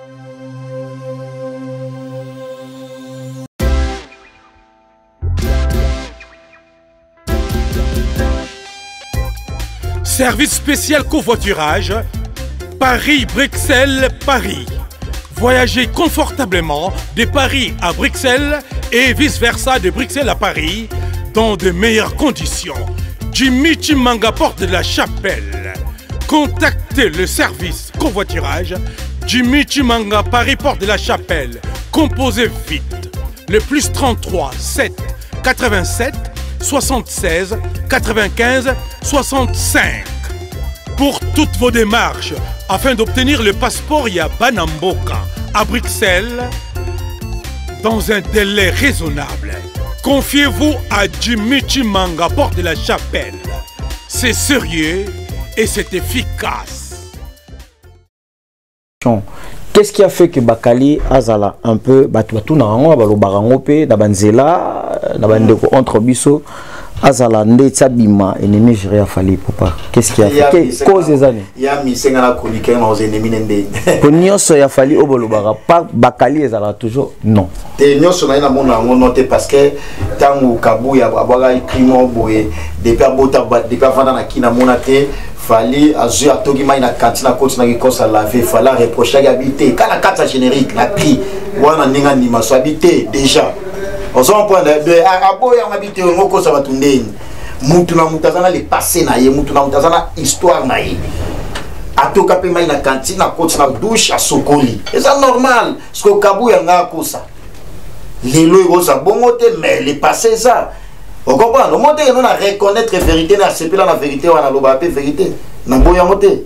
Service spécial covoiturage Paris-Bruxelles-Paris. Voyagez confortablement de Paris à Bruxelles et vice-versa de Bruxelles à Paris dans de meilleures conditions. Jimmy Chimanga, porte de la Chapelle. Contactez le service covoiturage Jimmy Chimanga, Paris, porte de la Chapelle. Composez vite. Le plus trente-trois sept quatre-vingt-sept soixante-seize quatre-vingt-quinze soixante-cinq. Pour toutes vos démarches, afin d'obtenir le passeport Yabanamboka à Bruxelles dans un délai raisonnable. Confiez-vous à Jimmy Chimanga, porte de la Chapelle. C'est sérieux et c'est efficace. Qu'est-ce qui a fait que Bakali Azala un peu Batuatu Narango, Balo Barangope, Nabanzela, Nabandeko entre Bisso, Azala Nde Tsabima, ennemi Jéréa Fali Papa. Qu'est-ce qui a fait? Quelle cause des années? Il y a mis Sengala Konika aux ennemis Nde. Pour Nyos ya Fali Obolobara, pas Bakali Azala toujours non. Et Nyos on a une mon on noté parce que tant ou Kabou ya Babaga Krimo Boye, depuis Abota, depuis Vanda na Kina Monate. Fallait azur atogi mai na kantina koti na kikosa laver fallait reprocher habiter quand la carte générique la prix wana ninga ni maso habiter déjà on s'en prend de aboya on habiter on ko sa batundeni mutu na mutazana le passé na ye mutu na mutazana histoire na ye atoka pe mai na kantina koti na douche a sokoli c'est ça normal parce que kabu ya nga kosa lelo iko sa bongote mais le passé ça. On comprend, au monde on a reconnaître la vérité, on a accepté la vérité, on a l'obapé vérité. On a boya monté.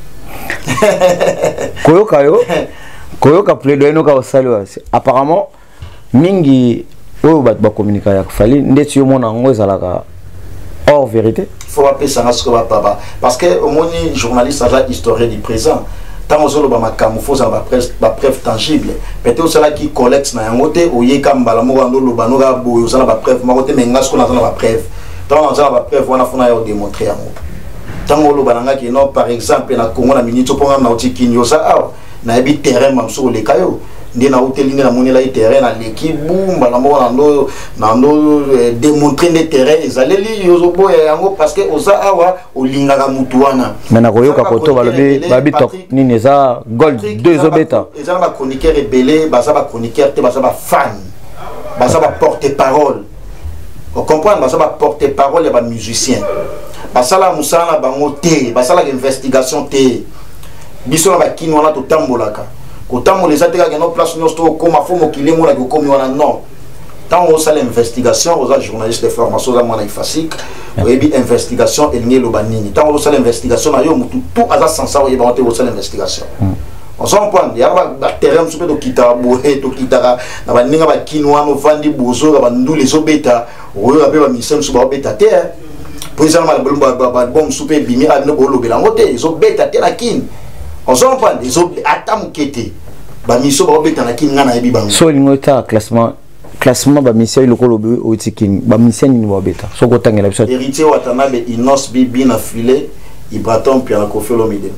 Koyoka yo, koyoka plaidoyer no ka osalo. Apparemment, mingi oyo bat ba communiquer ya fali ndeti yo mona ngo ezalaka hors vérité. Il faut appeler ça ce que va papa parce que au monde journaliste a historien du présent. Tant aux autres ma camouflage en preuve preuve tangible peut-être cela qui collecte na yangote oye kambala mo ando lo banoga boyo za na preuve makote menga ce qu'on a dans la preuve tant on a la preuve on a fona yo démontrer yango tant lo bananga ki non par exemple na Congo na minito ponga na otikinyo za aw na ebi terrain mamso le kayo ndi na hôtel na monela terrain na l'équipe boum bala mo ando na ndo démontrer des terrains ezaleli yozo boya yango parce que oza awa olingaka mutuana mais na koyoka koto balobi babi tok nini eza gold deux obeta eza ba chroniqueur rebelle baza ba chroniqueur te baza ba fan baza ba porte-parole on comprend baza ba porte-parole ya ba musicien basala musala bango te basala investigation te biso na ba kinwana to tambolaka autant les attaques nos places nous sommes comme à fond qui les mots là comme on a non tant on sait l'investigation aux journalistes de formation à mon facile et bien investigation et le banini tant on sait l'investigation là yo tout à ça sans ça on va on sait l'investigation on s'en prend il y a un terrain super de kita boé to kita na ba ninga ba kinwa no vandi bozo ba ndu les obeta o yo ba mission sur ba obeta terre pour ça mal ba bon super bimi a no bolo belangote les obeta terre la kin on s'en prend les obeta atamukete ba mission ba obeta na kin ngana ebi bango so lingota classement classement ba mission le kolobe o tikin ba mission ni ba obeta so ko tangela biso héritier watana be inos bibi na filet ibraton puis na kofelo mide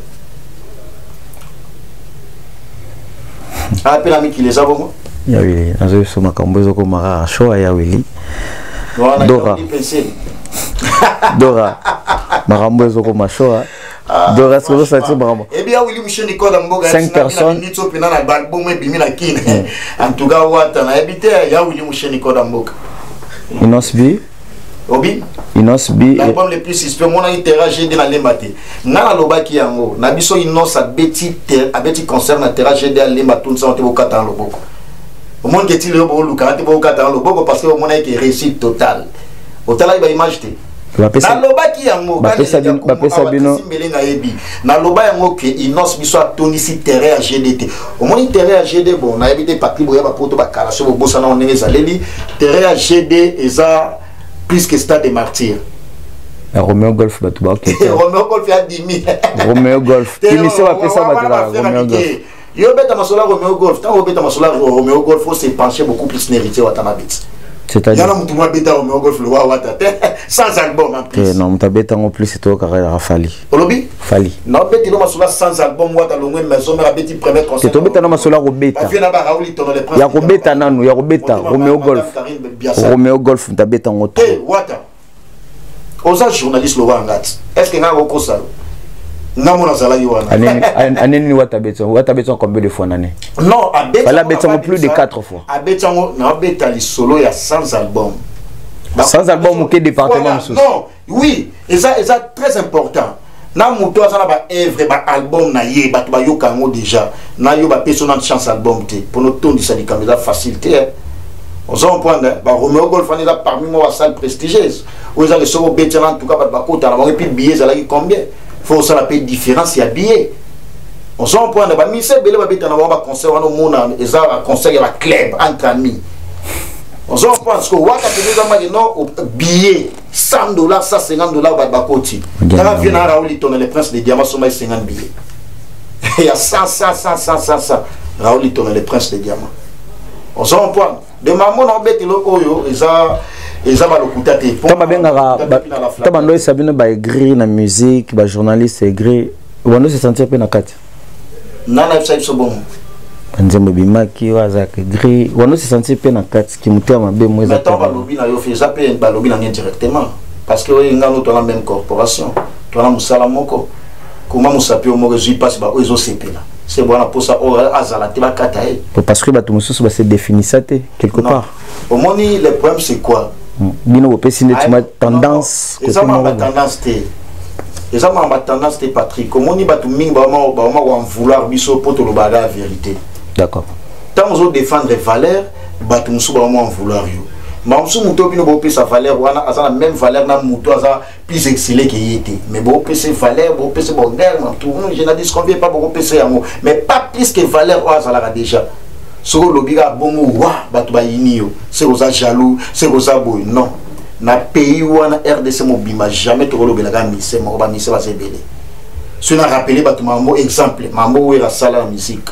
appela mi ki les avons ya oui nazo so makambozo ko mara show ya wili Dora Dora makambozo ko mashoa Dora solo ça c'est vraiment et bien oui monsieur Nicolas Mboga cinq personnes ni to pina na bank bon me bimi na kin en tout cas wata na habité ya oui monsieur Nicolas Mboga Inosbi Obi Inosbi l'album le plus suspect mon interagir dans l'embate na lobaki yango na biso inosa beti ter abeti concert na interagir dans l'embate tout ça on te bokata loboko au monde que tu le bon le quarante bon quatre le bon parce que au monde est réussite totale au tala il va imaginer na loba ki yango ba pesa bino ba pesa bino melenga yebi na loba yango ke inos biso atoni si terrain à G D T au moins terrain à G D bon na yebi te patri boya ba poto ba kala so bo sana on neza leli terrain à G D eza plus que stade des martyrs Romeo Golf batu ba ok Romeo Golf ya dix mille Romeo Golf initié ba pesa ba tala Romeo Golf yo beta masola Romeo Golf tant au beta masola Romeo Golf faut se pencher beaucoup plus n'héritier watana bit. C'est-à-dire Yana mutu mwa beta Romeo Golf le wa wata sans album en plus. Eh non, muta beta en plus c'est toi carrière Fali. Olobi? Fali. Non beta no masola sans album wata longwe maison mais beti premier concert. C'est toi beta no masola robeta. Ya robeta nanu, ya robeta Romeo Golf. Romeo Golf muta beta ngoto. Eh wata. Oza journaliste lo wangat. Est-ce que nga ko ça? Namona sala yiwana. Aneni wata beta, wata beta combien de fois nane? Non, a beta. Fala beta plus de quatre fois. A beta na beta li solo ya sans album. Sans album que département sous. Non, oui, et ça et ça très important. Na muto ça na ba œuvre ba album na ye ba to ba yokango déjà. Na yo ba personne chance album te. Pour nous ton ça dit comme ça facilité. On s'en prend ba Romeo Golf on est là parmi moi salle prestigieuse. Où ils ont le solo beta en tout cas ba kota na ba puis billet ça là combien? Faut ça la payer différence ya billet. On s'en prend ba mise belé ba beta na ba concert on mona et ça concert ya club entre amis. On s'en prend parce que waka te nous non billet cent dollars cent cinquante dollars ba bakoti. Quand vient à Raoul Liton le prince des diamants sont cinquante billets. Il y a cent cent cent cent cent Raoul Liton le prince des diamants. On s'en prend de maman on bête le oyo et ça et ça va le coûter tes points. Taba benga taba ndo sabine ba écrit na musique ba journaliste écrit wano se sentir pe na kati. Nana ça so bon. Nzembe bimaki wazaka écrit wano se sentir pe na kati ki mutia mabe mweza. Mais taba lobi na yo fait ça pe ba lobi na directement parce que nga no to la même corporation, to la musala moko. Comment musapi o mo résout pas ba ozo sepela. C'est bon pour ça au azala te ba kata e. Parce que ba to mususu ba se définit ça quelque part. Au moins le problème c'est quoi? Bino bo pesi ne tuma tendance que ça m'a tendance té et ça m'a tendance té Patrick comment ni batu mingi ba ma ba ma wa vouloir biso poto lo baga vérité d'accord tant on défendre valeur batu musu ba ma vouloir yo ma musu muto bino bo pesa valeur wana azana même valeur na muto aza plus excellent que yété mais bo pesa valeur bo pesa bon guerre tout je n'ai dit qu'on vient pas bo pesa yango mais pas plus que valeur azala déjà. Soko lobiga bongo wa batu ba yinio c'est aux jaloux c'est aux boy non na pays wana R D C mobima jamais to lobela ga mise mo ba mise ba sebele so na rappeler batu mambo exemple mambo we la sala musique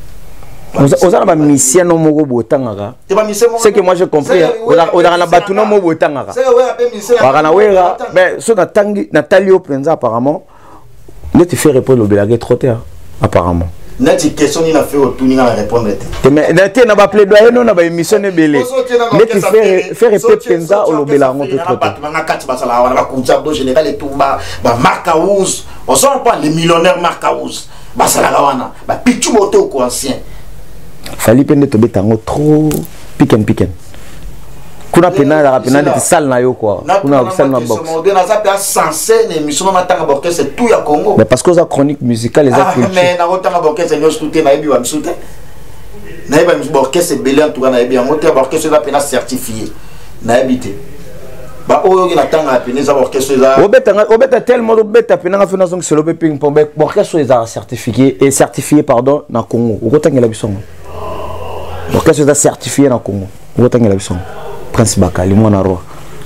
oza ba mise no moko botangaka c'est que moi je comprends oza na batu no moko botangaka ba na wera mais so na tangi na talio penza apparemment ne te fait répondre lobela ga trop tard apparemment. Nati question ni na fait autour ni na répondre te. Mais nati na ba plaidoyer non na ba émission belé. Mais tu fais faire répéter penza au lobela ngo tout trop. Ba na kati ba sala wana ba kunza do général et tout ba ba Marcaouz. On s'en pas les millionnaires Marcaouz. Ba sala wana ba pichu moto ko ancien. Fali pende to betango trop piken piken. Kuna pena la pena de salle na yo quoi. Kuna salle na box. Na za pa censé ne mission na tanga box c'est tout ya Congo. Mais parce que za chronique musicale les actes. Mais na tanga box c'est nous tout na ebi wa msute. Na ebi box c'est belé en tout cas na ebi en moteur box c'est la pena certifié. Na ebité. Ba oyo ki na tanga pena za box c'est za. Obeta obeta tellement obeta pena na fina zong c'est le ping pong box c'est za certifié et certifié pardon na Congo. Okotanga la biso. Box c'est za certifié na Congo. Okotanga la biso. Prince Bakali mon roi.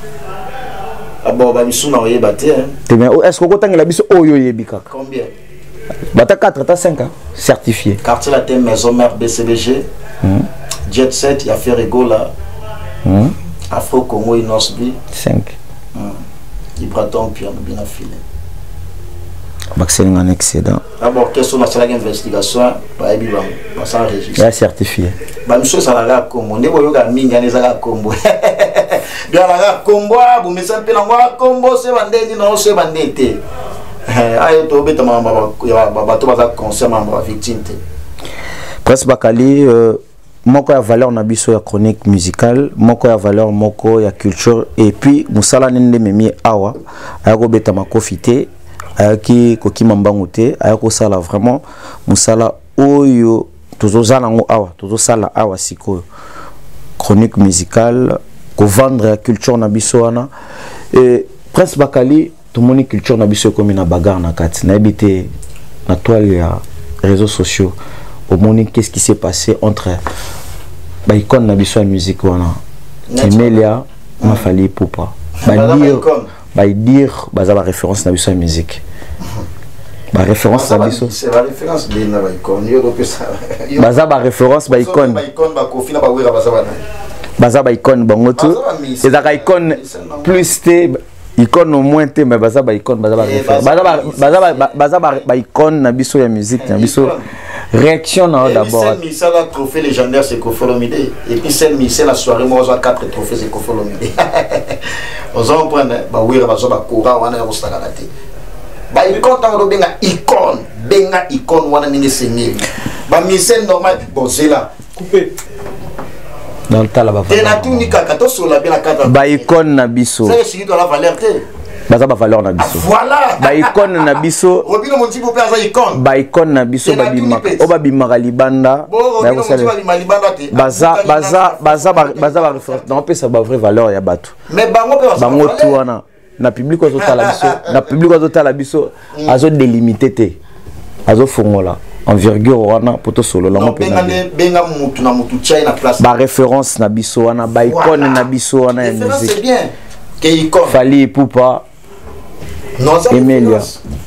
Ah bon ba misu na oyeba te hein. Est-ce que vous la biso oyo yebika? Combien? Bata quatre ta cinq ans certifié. Quartier la thème maison mère B C B G. Mm. Jet set ya Ferrego là. Mm. Afro Congo Inosbi cinq. Mm. Ibraton puis on bien affilé. Maxime un excédent. D'abord question nationale d'investigation ba ebi ba ba sans registre. Ya certifié. Ba monsieur ça la Congo ne boyo ga minga ne za la Congo. Bien la Congo bu mesa pe na ngwa Congo se bande ni no se bande te. Eh ayo to beta mamba ba ba to ba za concert mamba victime te. Prince Bakali euh moko ya valeur na biso ya chronique musicale, moko ya valeur moko ya culture et puis musala nende memi awa ayako beta makofite ayaki kokima mbangu te ayako sala vraiment musala oyo tozozala ngo awa tozosala awa sikoyo chronique musicale ko vendre la culture na biso wana et Prince Bakali tout moni culture na biso comme na bagarre na kati na habité na toile ya réseaux sociaux au moni qu'est-ce qui s'est passé entre ba icône na biso ya musique wana Emelia ma fali poupa ba dire ba dire baza ba référence na biso ya musique ba référence na biso c'est la référence de na ba icône yo ko ça baza ba référence ba icône ba icône ba kofi na ba wira baza ba baza ba icône bango tu c'est da icône plus té icône au moins té mais baza ba icône baza ba référence baza ba baza baza ba icône na biso ya musique na biso réaction non d'abord celle Michel a trophée légendaire c'est Koffi Olomide et puis celle Michel la soirée moi j'ai quatre trophées c'est Koffi Olomide on en prend ba wira baza ba kora wana ya stagalaté ba icône tango benga icône benga icône wana ninge sengi ba Michel normal bozela coupé dans le tas là-bas. Ba icône na biso. Ça c'est de la valeur té. Baza ba valeur na biso. Voilà. Ba icône na biso. Robino monti pour faire ça icône. Ba icône na biso ba bima. O ba bima libanda. Ba ko sala libanda té. Baza baza baza baza ba référence. Non peut ça ba vraie valeur ya bato. Mais bango pe bango tout wana. Na public ozo tala biso. Na public ozo tala biso azo délimité té. Azo fongola. Envergure wana poto solo la benga benga mutu na mutu chai na place ba référence na biso wana ba icône na biso wana ya musique c'est bien que icône Fali Poupa non ça Emelia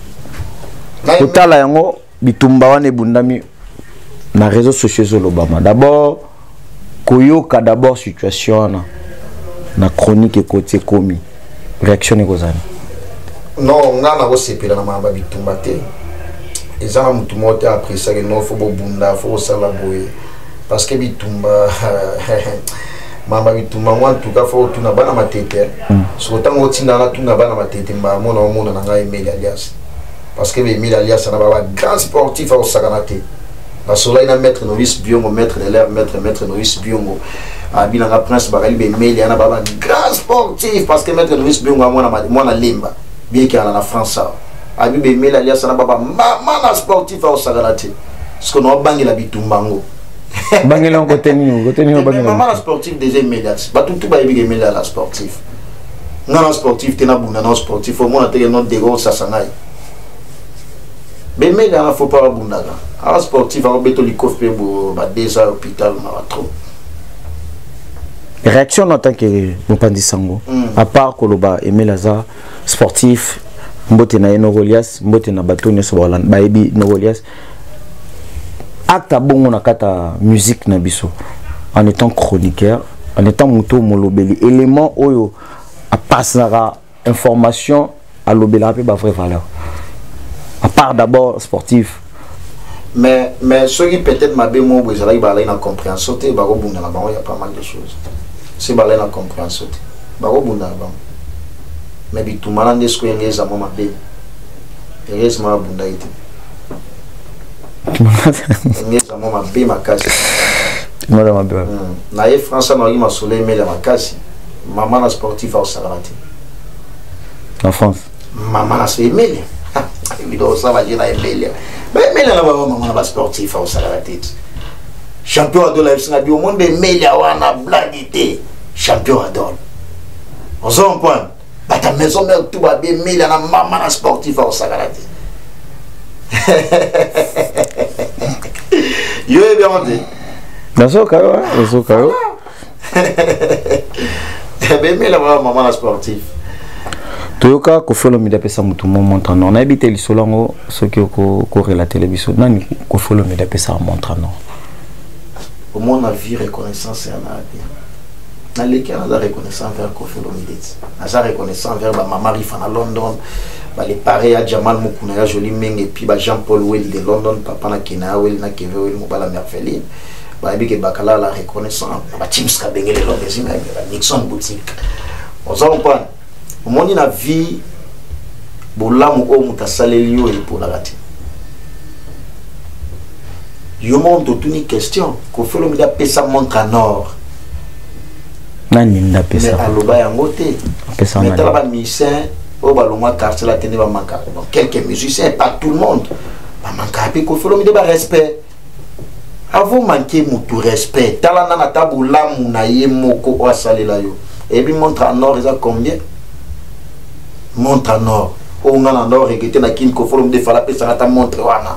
totala yango bitumba wana ebundami na réseaux sociaux zolobama d'abord koyoka d'abord situation wana na chronique et côté komi réaction ekozana non ngana ko sepela na mamba bitumba te ezana mutu mote après ça que non faut bunda faut sala boye parce que bitumba mamba bitumba en tout cas faut tuna bana matete so tango tinda na tuna bana matete mba mona mona na ngai Emelia Alias parce que Emelia Alias na ba grand sportif au saganate la soleil na maître Novice Biongo maître de l'air maître maître Novice Biongo abina na Prince Bakali be Emelia na ba grand sportif parce que maître Novice Biongo mona mona limba bien qu'il y a na France ça Abibe Emelia Alias na baba mama sportif au sagalati parce que no bangi la bitumbango bangi la côté ni côté ni bangi mama sportif déjà Emelia ba tout ba Emelia Emelia la sportif ngana sportif tena bunda na sportif au moins teke non dégo ça sangai mais Emelia na faut pas bunda ga sportif a beto likof pe bo ba déjà hôpital na trop réaction en tant que Mopandi Sango à part koloba Emelia za sportif mbote na Nogolias mbote na bato nyoso Holland baebi Nogolias acte bongo na kata musique na biso en étant chroniqueur en étant muto molobeli élément oyo a passera information à lobela pe ba vraie valeur à part d'abord sportif mais mais ceux qui peut-être m'a bien mo bozala ba la incompréhension te ba ko bunda na ba il y a pas mal de choses c'est ba la incompréhension te ba ko bunda ba mais bitumana ndesko yengeza mama be heureusement bunda ite yengeza mama be makasi mama mama be na e France na yima soleil mais la makasi maman na sportif au salamati en France maman na c'est Emelia il doit savoir dire Emelia mais Emelia na ba maman na sportif au salamati champion de la F C au monde Emelia wana blague champion d'or on s'en point ta maison mère tout va bien Emelia na maman na sportif au sagalati yo e bien on dit nazo kayo nazo kayo ben Emelia maman na sportif toyoka Koffi Olomide pesa mutu montre non na ebite lisolongo soki ko ko relater le biso nani Koffi Olomide pesa montre non au monde a vie reconnaissance et en a bien na leki na reconnaissant vers Koffi Olomide na reconnaissant vers ba mama Rifa na London ba les pareil à Jamal Mukuna ya joli menge et puis ba Jean-Paul Well de London papa na Kena Well na Keve Well mobala merveille ba bi ke bakala la reconnaissant ba James Kabengele London ba Nixon boutique on s'en prend au monde na vie bolamu o mutasaleli yo pour la rate yo monte toute une question Koffi Olomide pesa montre en or nani nda pesa mais aloba yango te pesa mais tala ba musicien o ba longwa quartier la tene ba manka donc quelques musiciens pas tout le monde ba manka pe Koffi Olomide ba respect Avant manquer mon respect, talana na tabu lamu na ye moko o asalela yo. Et puis montre en or, ils ont combien? Montre en or. On a en or et qui était na kin ko forum de fala pe ça ta montre wana.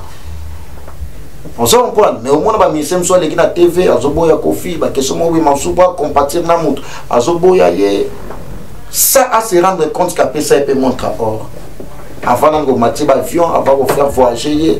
On s'en prend, mais au moins ba misem so le na T V, azobo ya kofi, ba question mo wi masuba compatir na mutu. Azobo ya ye. Ça à se rendre compte qu'après ça il peut montrer en or. Avant de mettre l'avion, avant de faire voyager,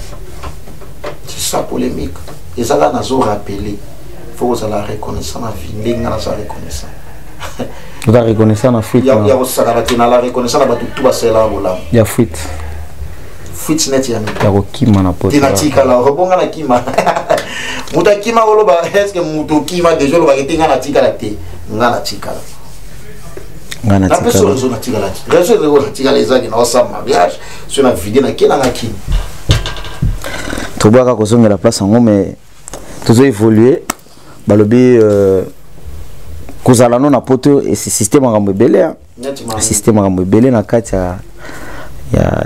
c'est ça polémique. Et ça là, nous avons rappelé. Il faut que vous la reconnaissance la vie. Il y a la reconnaissance. Vous avez reconnaissance la fuite. Il y a la reconnaissance la tout va se là. Il y a fuite. Fuite net il y a. Il y a kima na pote. Il y a tika là. Rebonga na kima. Muta kima wolo ba est-ce que muto kima déjà lo ba ketinga na tika la te. Nga na tika là. Ngana tika. Na peso rezo na tika la. Rezo rezo na tika les agi na sa mariage sur la vidéo na kina na kima. Toboaka kozonga la place en mais toujours évoluer balobi euh kozala non na poto et ce système ngambo belé hein système ngambo belé na kati ya ya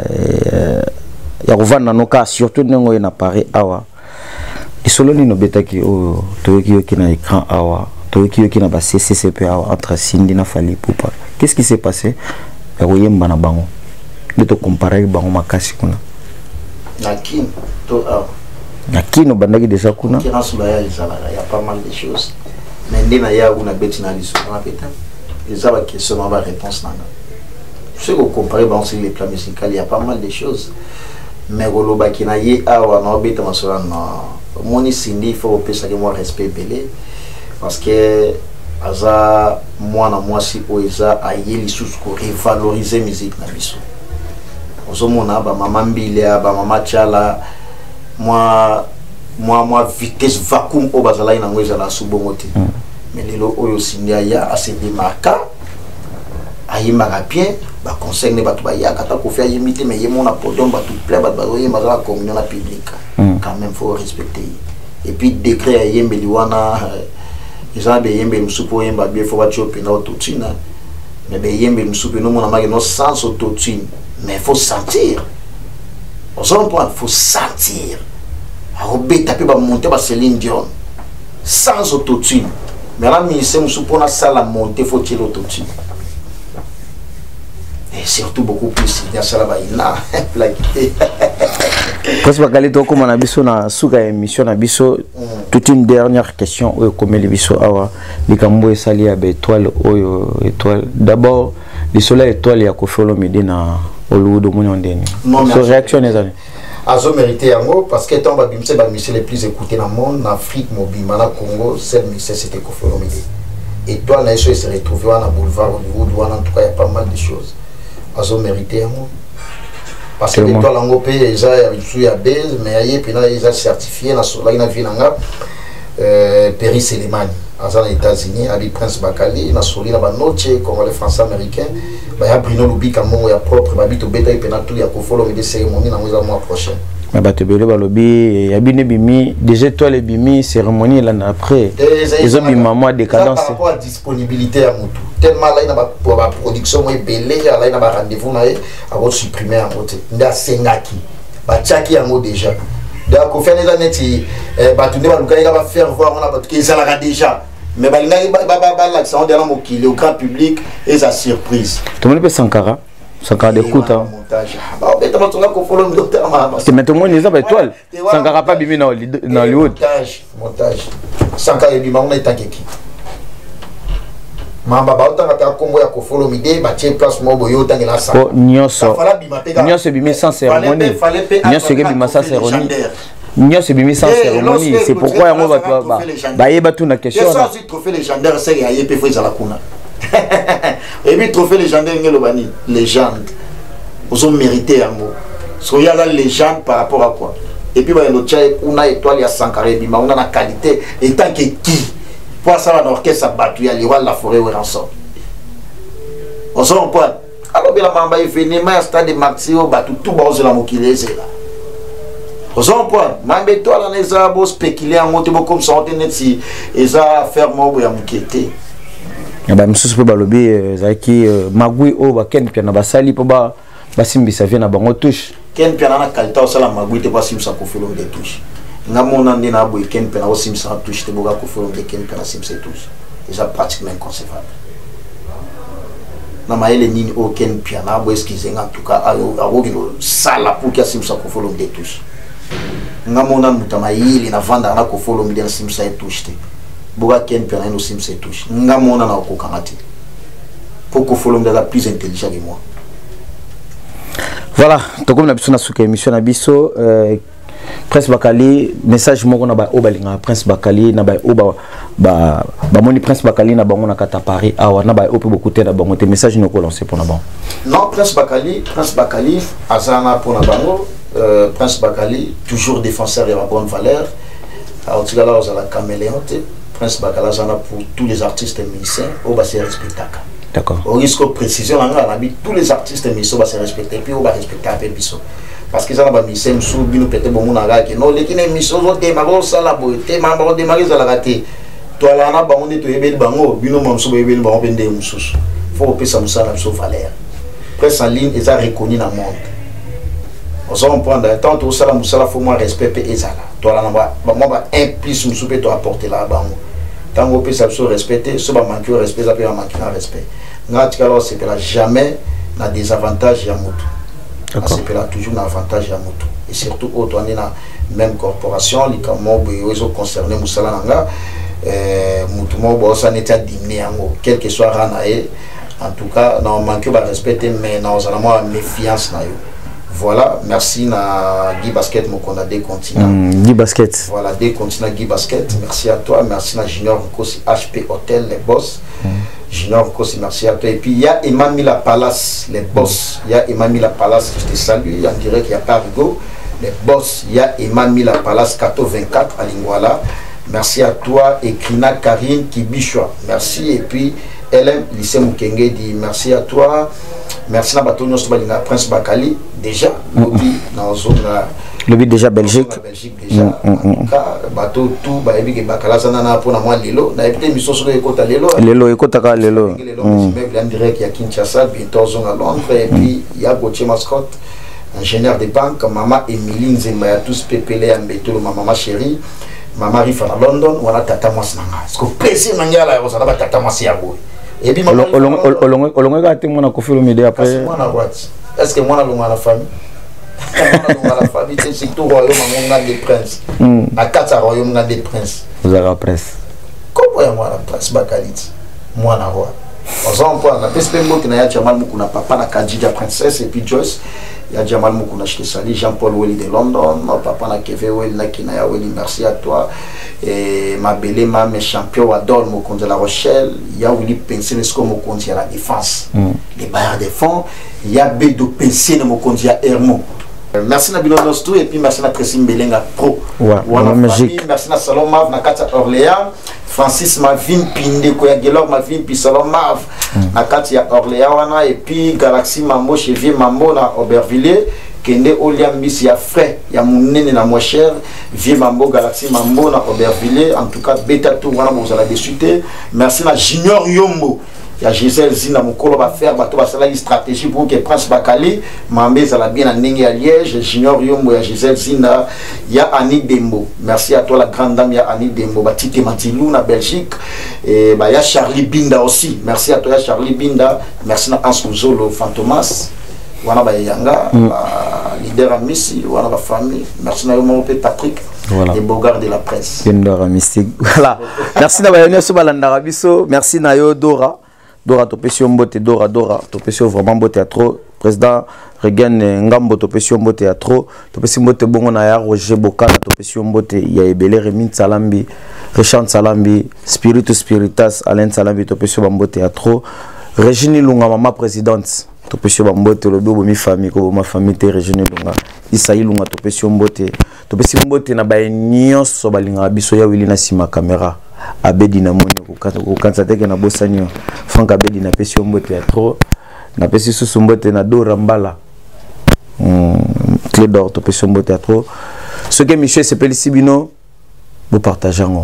ya kovanda no ka surtout nengo na Paris awa isoloni no betaki o toyoki yoki na écran awa toyoki yoki na ba C C C P awa entre Cindy na Fally Ipupa. Qu'est-ce qui s'est passé ya koyemba na bango de to comparer bango makasi kuna Nakin, to ah. Nakin, on a déjà kuna. Il y a pas mal de choses. Mais il y a une bête dans l'histoire. Il y a une question, on va réponse. Je sais qu'on compare sur les plans musicaux, il y a pas mal de choses. Mais on a qui n'a eu à on a bête dans ce mon Cindy, il faut que ça que moi respect belé parce que aza moi na moi si poeza a yeli sous ko revaloriser musique na biso. Ozomona ba mama Mbilia ba mama Chala moi moi moi vitesse vacuum au bazala ina ngweza la subongote mais lelo oyo sinya ya assez démarqué ayimaka bien ba concerne ba tuba ya kata ko faire yimite mais yemona podon ba tout plein ba ba yema za communion na public quand même faut respecter et puis décret yembeli wana ils ont bien yembeli musupo yemba bien faut ba choper na autotune mais bien yembeli musupo no mona magi no sans autotune. Mais il faut sentir. Au second point, il faut sentir. Arobé taper ba monter ba Céline Dion sans autotune. Mais là ministère nous suppose ça la monter faut tirer autotune. Et surtout beaucoup plus il y a ça là ba ina like. Parce que bakalito comme on a biso na suka émission na biso toute une dernière question oyo comme les biso awa likambo esali ya étoile oyo étoile d'abord le soleil étoile ya Koffi Olomide na Hollywood Monyondeni. So réaction les amis. Azo mérité yango parce que tant ba bimse ba monsieur les plus écoutés dans le monde en Afrique mobima na Congo seul monsieur c'était Koffi Olomide. Étoile na eso se retrouver na boulevard Hollywood ou en tout cas il y a pas mal de choses. Azo mérité yango. Parce que l'étoile en Opé, ils ont eu à base, mais ils ont certifié dans la vie de Perry Selemani, aux États-Unis, à Prince Bakali, dans la noche, comme les Français américains, il y a Bruno Lubi, qui est propre, il y a Bito Beta, il y a tout, il y a Kofolo, des cérémonies dans le mois prochain. Mais bah tu peux le balobi, il y a bien bimi, déjà toi les bimi cérémonie là après. Ils ont mis maman décadence. Par rapport à disponibilité à Moutou. Tellement là il y a la production est belée, là il y a un rendez-vous là à votre supprimer à côté. Nda sengaki, ba tchaki en mot déjà. Donc au fait les années ti ba tu ne va luka il va faire voir on a pas que ça là déjà. Mais ba linga ba ba ba l'accent de la mokili au grand public et sa surprise. Tout le monde peut Sankara. Sankara d'écoute hein. C'est maintenant les hommes étoiles. Sankara pas bimé dans Hollywood. Montage, montage. Sankara est bimé on est tanké. Mamba ba autant ka kombo ya Koffi Olomide ba tie place mo boyo tangela sa. Oh nyoso. Nyoso bimé sans cérémonie. Nyoso bimé sans cérémonie. Nyoso bimé sans cérémonie. C'est pourquoi on va ba ba yeba tout na question. Ça c'est trophée légendaire c'est ya yepé fo izala kuna. Et puis trophée légendaire ngelo bani légende. Vous ont mérité un mot. Soyez la légende par rapport à quoi? Et puis bah notre on a étoile ya Sankara bima on a la qualité et tant que qui pour ça l'orchestre a battu à l'Ivoire la forêt ou ensemble. On se rend point. Alors bien la mamba est venu mais stade de Maxio battu tout bon de la mokile c'est là. On se rend point. Mamba étoile on est à beau spéculer en monte comme ça on est si et ça faire moi ou ya mokete. Ba msusu pe balobi zaki magui o ba ken pia na basali po ba basimbisa vient na bango touche ken pia na kalita o sala magui te basimsa Koffi Olomide touche ngamona ndina abo ken pena o simsa touche te boga ko follow de ken pena simsa touche déjà pratiquement inconcevable na maele nini o ken piana abo excusez en tout cas aro sala pour que simsa ko follow de touche ngamona mutama yili na vanda na ko follow de simsa touche te boga ken pena no simsa touche ngamona na ko kamati pour ko follow de la plus intelligent que moi. Voilà, donc comme l'habitude sur émission Nabiso, euh, Prince Bakali, message moko na ba obalinga Prince Bakali na ba oba ba ba moni Prince Bakali na bango na kata Paris awa na ba ope beaucoup na bango te message no ko lancer pour na bango. Non, Prince Bakali, Prince Bakali azana pour na bango, euh, Prince Bakali toujours défenseur de la bonne valeur. Alors tu là aux la caméléon, Prince Bakali azana pour tous les artistes et musiciens au ba se respectaka. D'accord. Au risque de précision, tous les artistes et musiciens vont se respecter, puis on va respecter un peu biso. Parce que ça va musiciens nous nous péter bon mon arabe non les qui ne musiciens ont démarré ça la beauté mais on démarrer ça la raté. Toi là na bango ne to ebel bango bino mamso ebel bango bende mususu. Faut que ça nous ça la so valeur. Presse en ligne est reconnu dans le monde. On s'en prend dans tant tout ça la musala faut moi respecter ezala. Toi là na ba moi ba un plus musu peut apporter là bango. Tant qu'on peut se respecter, ce qui manque de respect, ça peut manquer de respect. Alors, c'est que jamais na désavantage à moto. C'est que là toujours un avantage à moto. Et surtout, on est dans la même corporation, les camons, ils sont concernés, Moussalananga, Moutoumou, ça n'était diminué, quel que soit Ranae. En tout cas, on manque de respect, mais nous avons une méfiance. Voilà, merci na Guy Basket, mon qu'on a des continents. Mm, Guy Basket. Voilà, des continents Guy Basket. Merci à toi. Merci na Junior Nkosi H P Hotel, les boss. Mm. Junior Nkosi, merci à toi. Et puis il y a Emmanuel La Palace, les boss. Il y a Emmanuel La Palace, je te salue. On dirait qu'il n'y a pas Rigo. Les boss, il y a Emmanuel La Palace, quatorze vingt-quatre à Lingwala. Merci à toi. Et Krina Karine Kibichwa. Merci. Et puis L M Lycée Mukenge dit merci à toi. Merci à Batonio Sobalinga Prince Bakali. Déjà, lobby dans la zone. Lobby déjà Belgique. Belgique déjà. En tout cas, bateau tout, bah et Bakala Sanana pour moi Lelo. Na été mission sur les côtes à Lelo. Lelo, écoute à Lelo. Lelo, mais en direct il y a Kinshasa, bientôt zone à Londres et puis il y a Gauthier Mascotte, ingénieur de banque, maman Emilie Nzemba, tous pépélé en béton, ma maman chérie, maman Rifa à London, voilà Tata Masnanga. Est-ce que plaisir Nangala, on s'en va Tata Masiago. Et puis, est-ce que moi, je la famille? La famille, c'est surtout le royaume des princes. À quatre royaume des princes. Vous avez la presse. Comment moi la presse Bakalit? Moi, la roi. On s'en prend. La peste qui n'a Jamal Moukouna, papa, la Kadija princesse, et puis Joyce. Il y a Jamal Moukouna, je te salue. Jean-Paul Welly de London. Papa, na Keve Welly, na Kinaya Welly, merci à toi. Et ma belle ma mes champions adorent mon compte de La Rochelle. Il y a Willy Pension ce mon compte à la défense. Mm. Les barres de fonds. Il y a Bédo Pension mon compte à Hermont. Merci à Bilon Nostou et puis merci à Tracy Mbelenga Pro. Ouais, famille, merci à Salon Mav, na Katia Orléans. Francis Mavin Pinde, Koya Gelor Mavin, puis Salon Mav, na Katia Orléans. Et puis Galaxy Mambo, chez Vieux Mambo, na Aubervilliers. Kende Oliam Miss, il y a frais, il y a mon nez na moins cher, Vieux Mambo, Galaxy Mambo, na Aubervilliers. En tout cas, Beta Tour, voilà, vous allez discuter. Merci à Junior Yombo. Il y a Gisèle Zina, mon colo va faire, bateau va faire une stratégie pour que Prince Bakali, Mambé, ça l'a bien à Nengue à Liège, Junior Yombo, il y a Gisèle Zina, il y a Annie Dembo. Merci à toi, la grande dame, il y a Annie Dembo, Tite Matilou, na Belgique, et bah, il y a Charlie Binda aussi. Merci à toi, il y a Charlie Binda. Merci à Hans Zolo, Fantomas. Voilà, bah, Yanga, mm. bah, leader à Missi, voilà, la famille. Merci à mon père Patrick, voilà. Les beaux gars de la presse. Voilà. Merci à merci à Dora. Dora Topesio Mbote, Dora, Dora, Topesio vraiment Mbote à trop. Président Regan Ngambo Topesio Mbote à trop. Topesio Mbote Bongo Naya, Roger Bokana, Topesio Mbote, Yaebele, Remin Salambi, Richard Salambi, Spiritus Spiritas, Alain Salambi, Topesio Mbote à trop. Régine Lunga, maman présidente. Topesio Mbote, le double mi famille, comme ma famille, Régine Lunga. Isaï Lunga, Topesio Mbote. Topesio Mbote n'a pas nios, Sobalinga, Bisoya Wilina Sima caméra. Abedi na moni kukansate ke na bosanyo Frank Abedi na pesi mbote ya trop na pesi susu mbote na Dora Mbala mm, clé d'or to pesi mbote ya trop ce que Michel s'appelle Sibino vous partagez en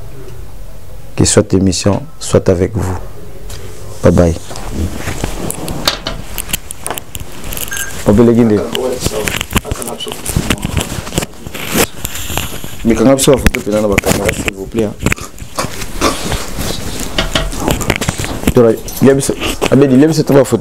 que soit émission soit avec vous bye bye on peut le guider. Mais quand on a besoin de photo, on a caméra, s'il vous plaît. Il y a besoin de photo.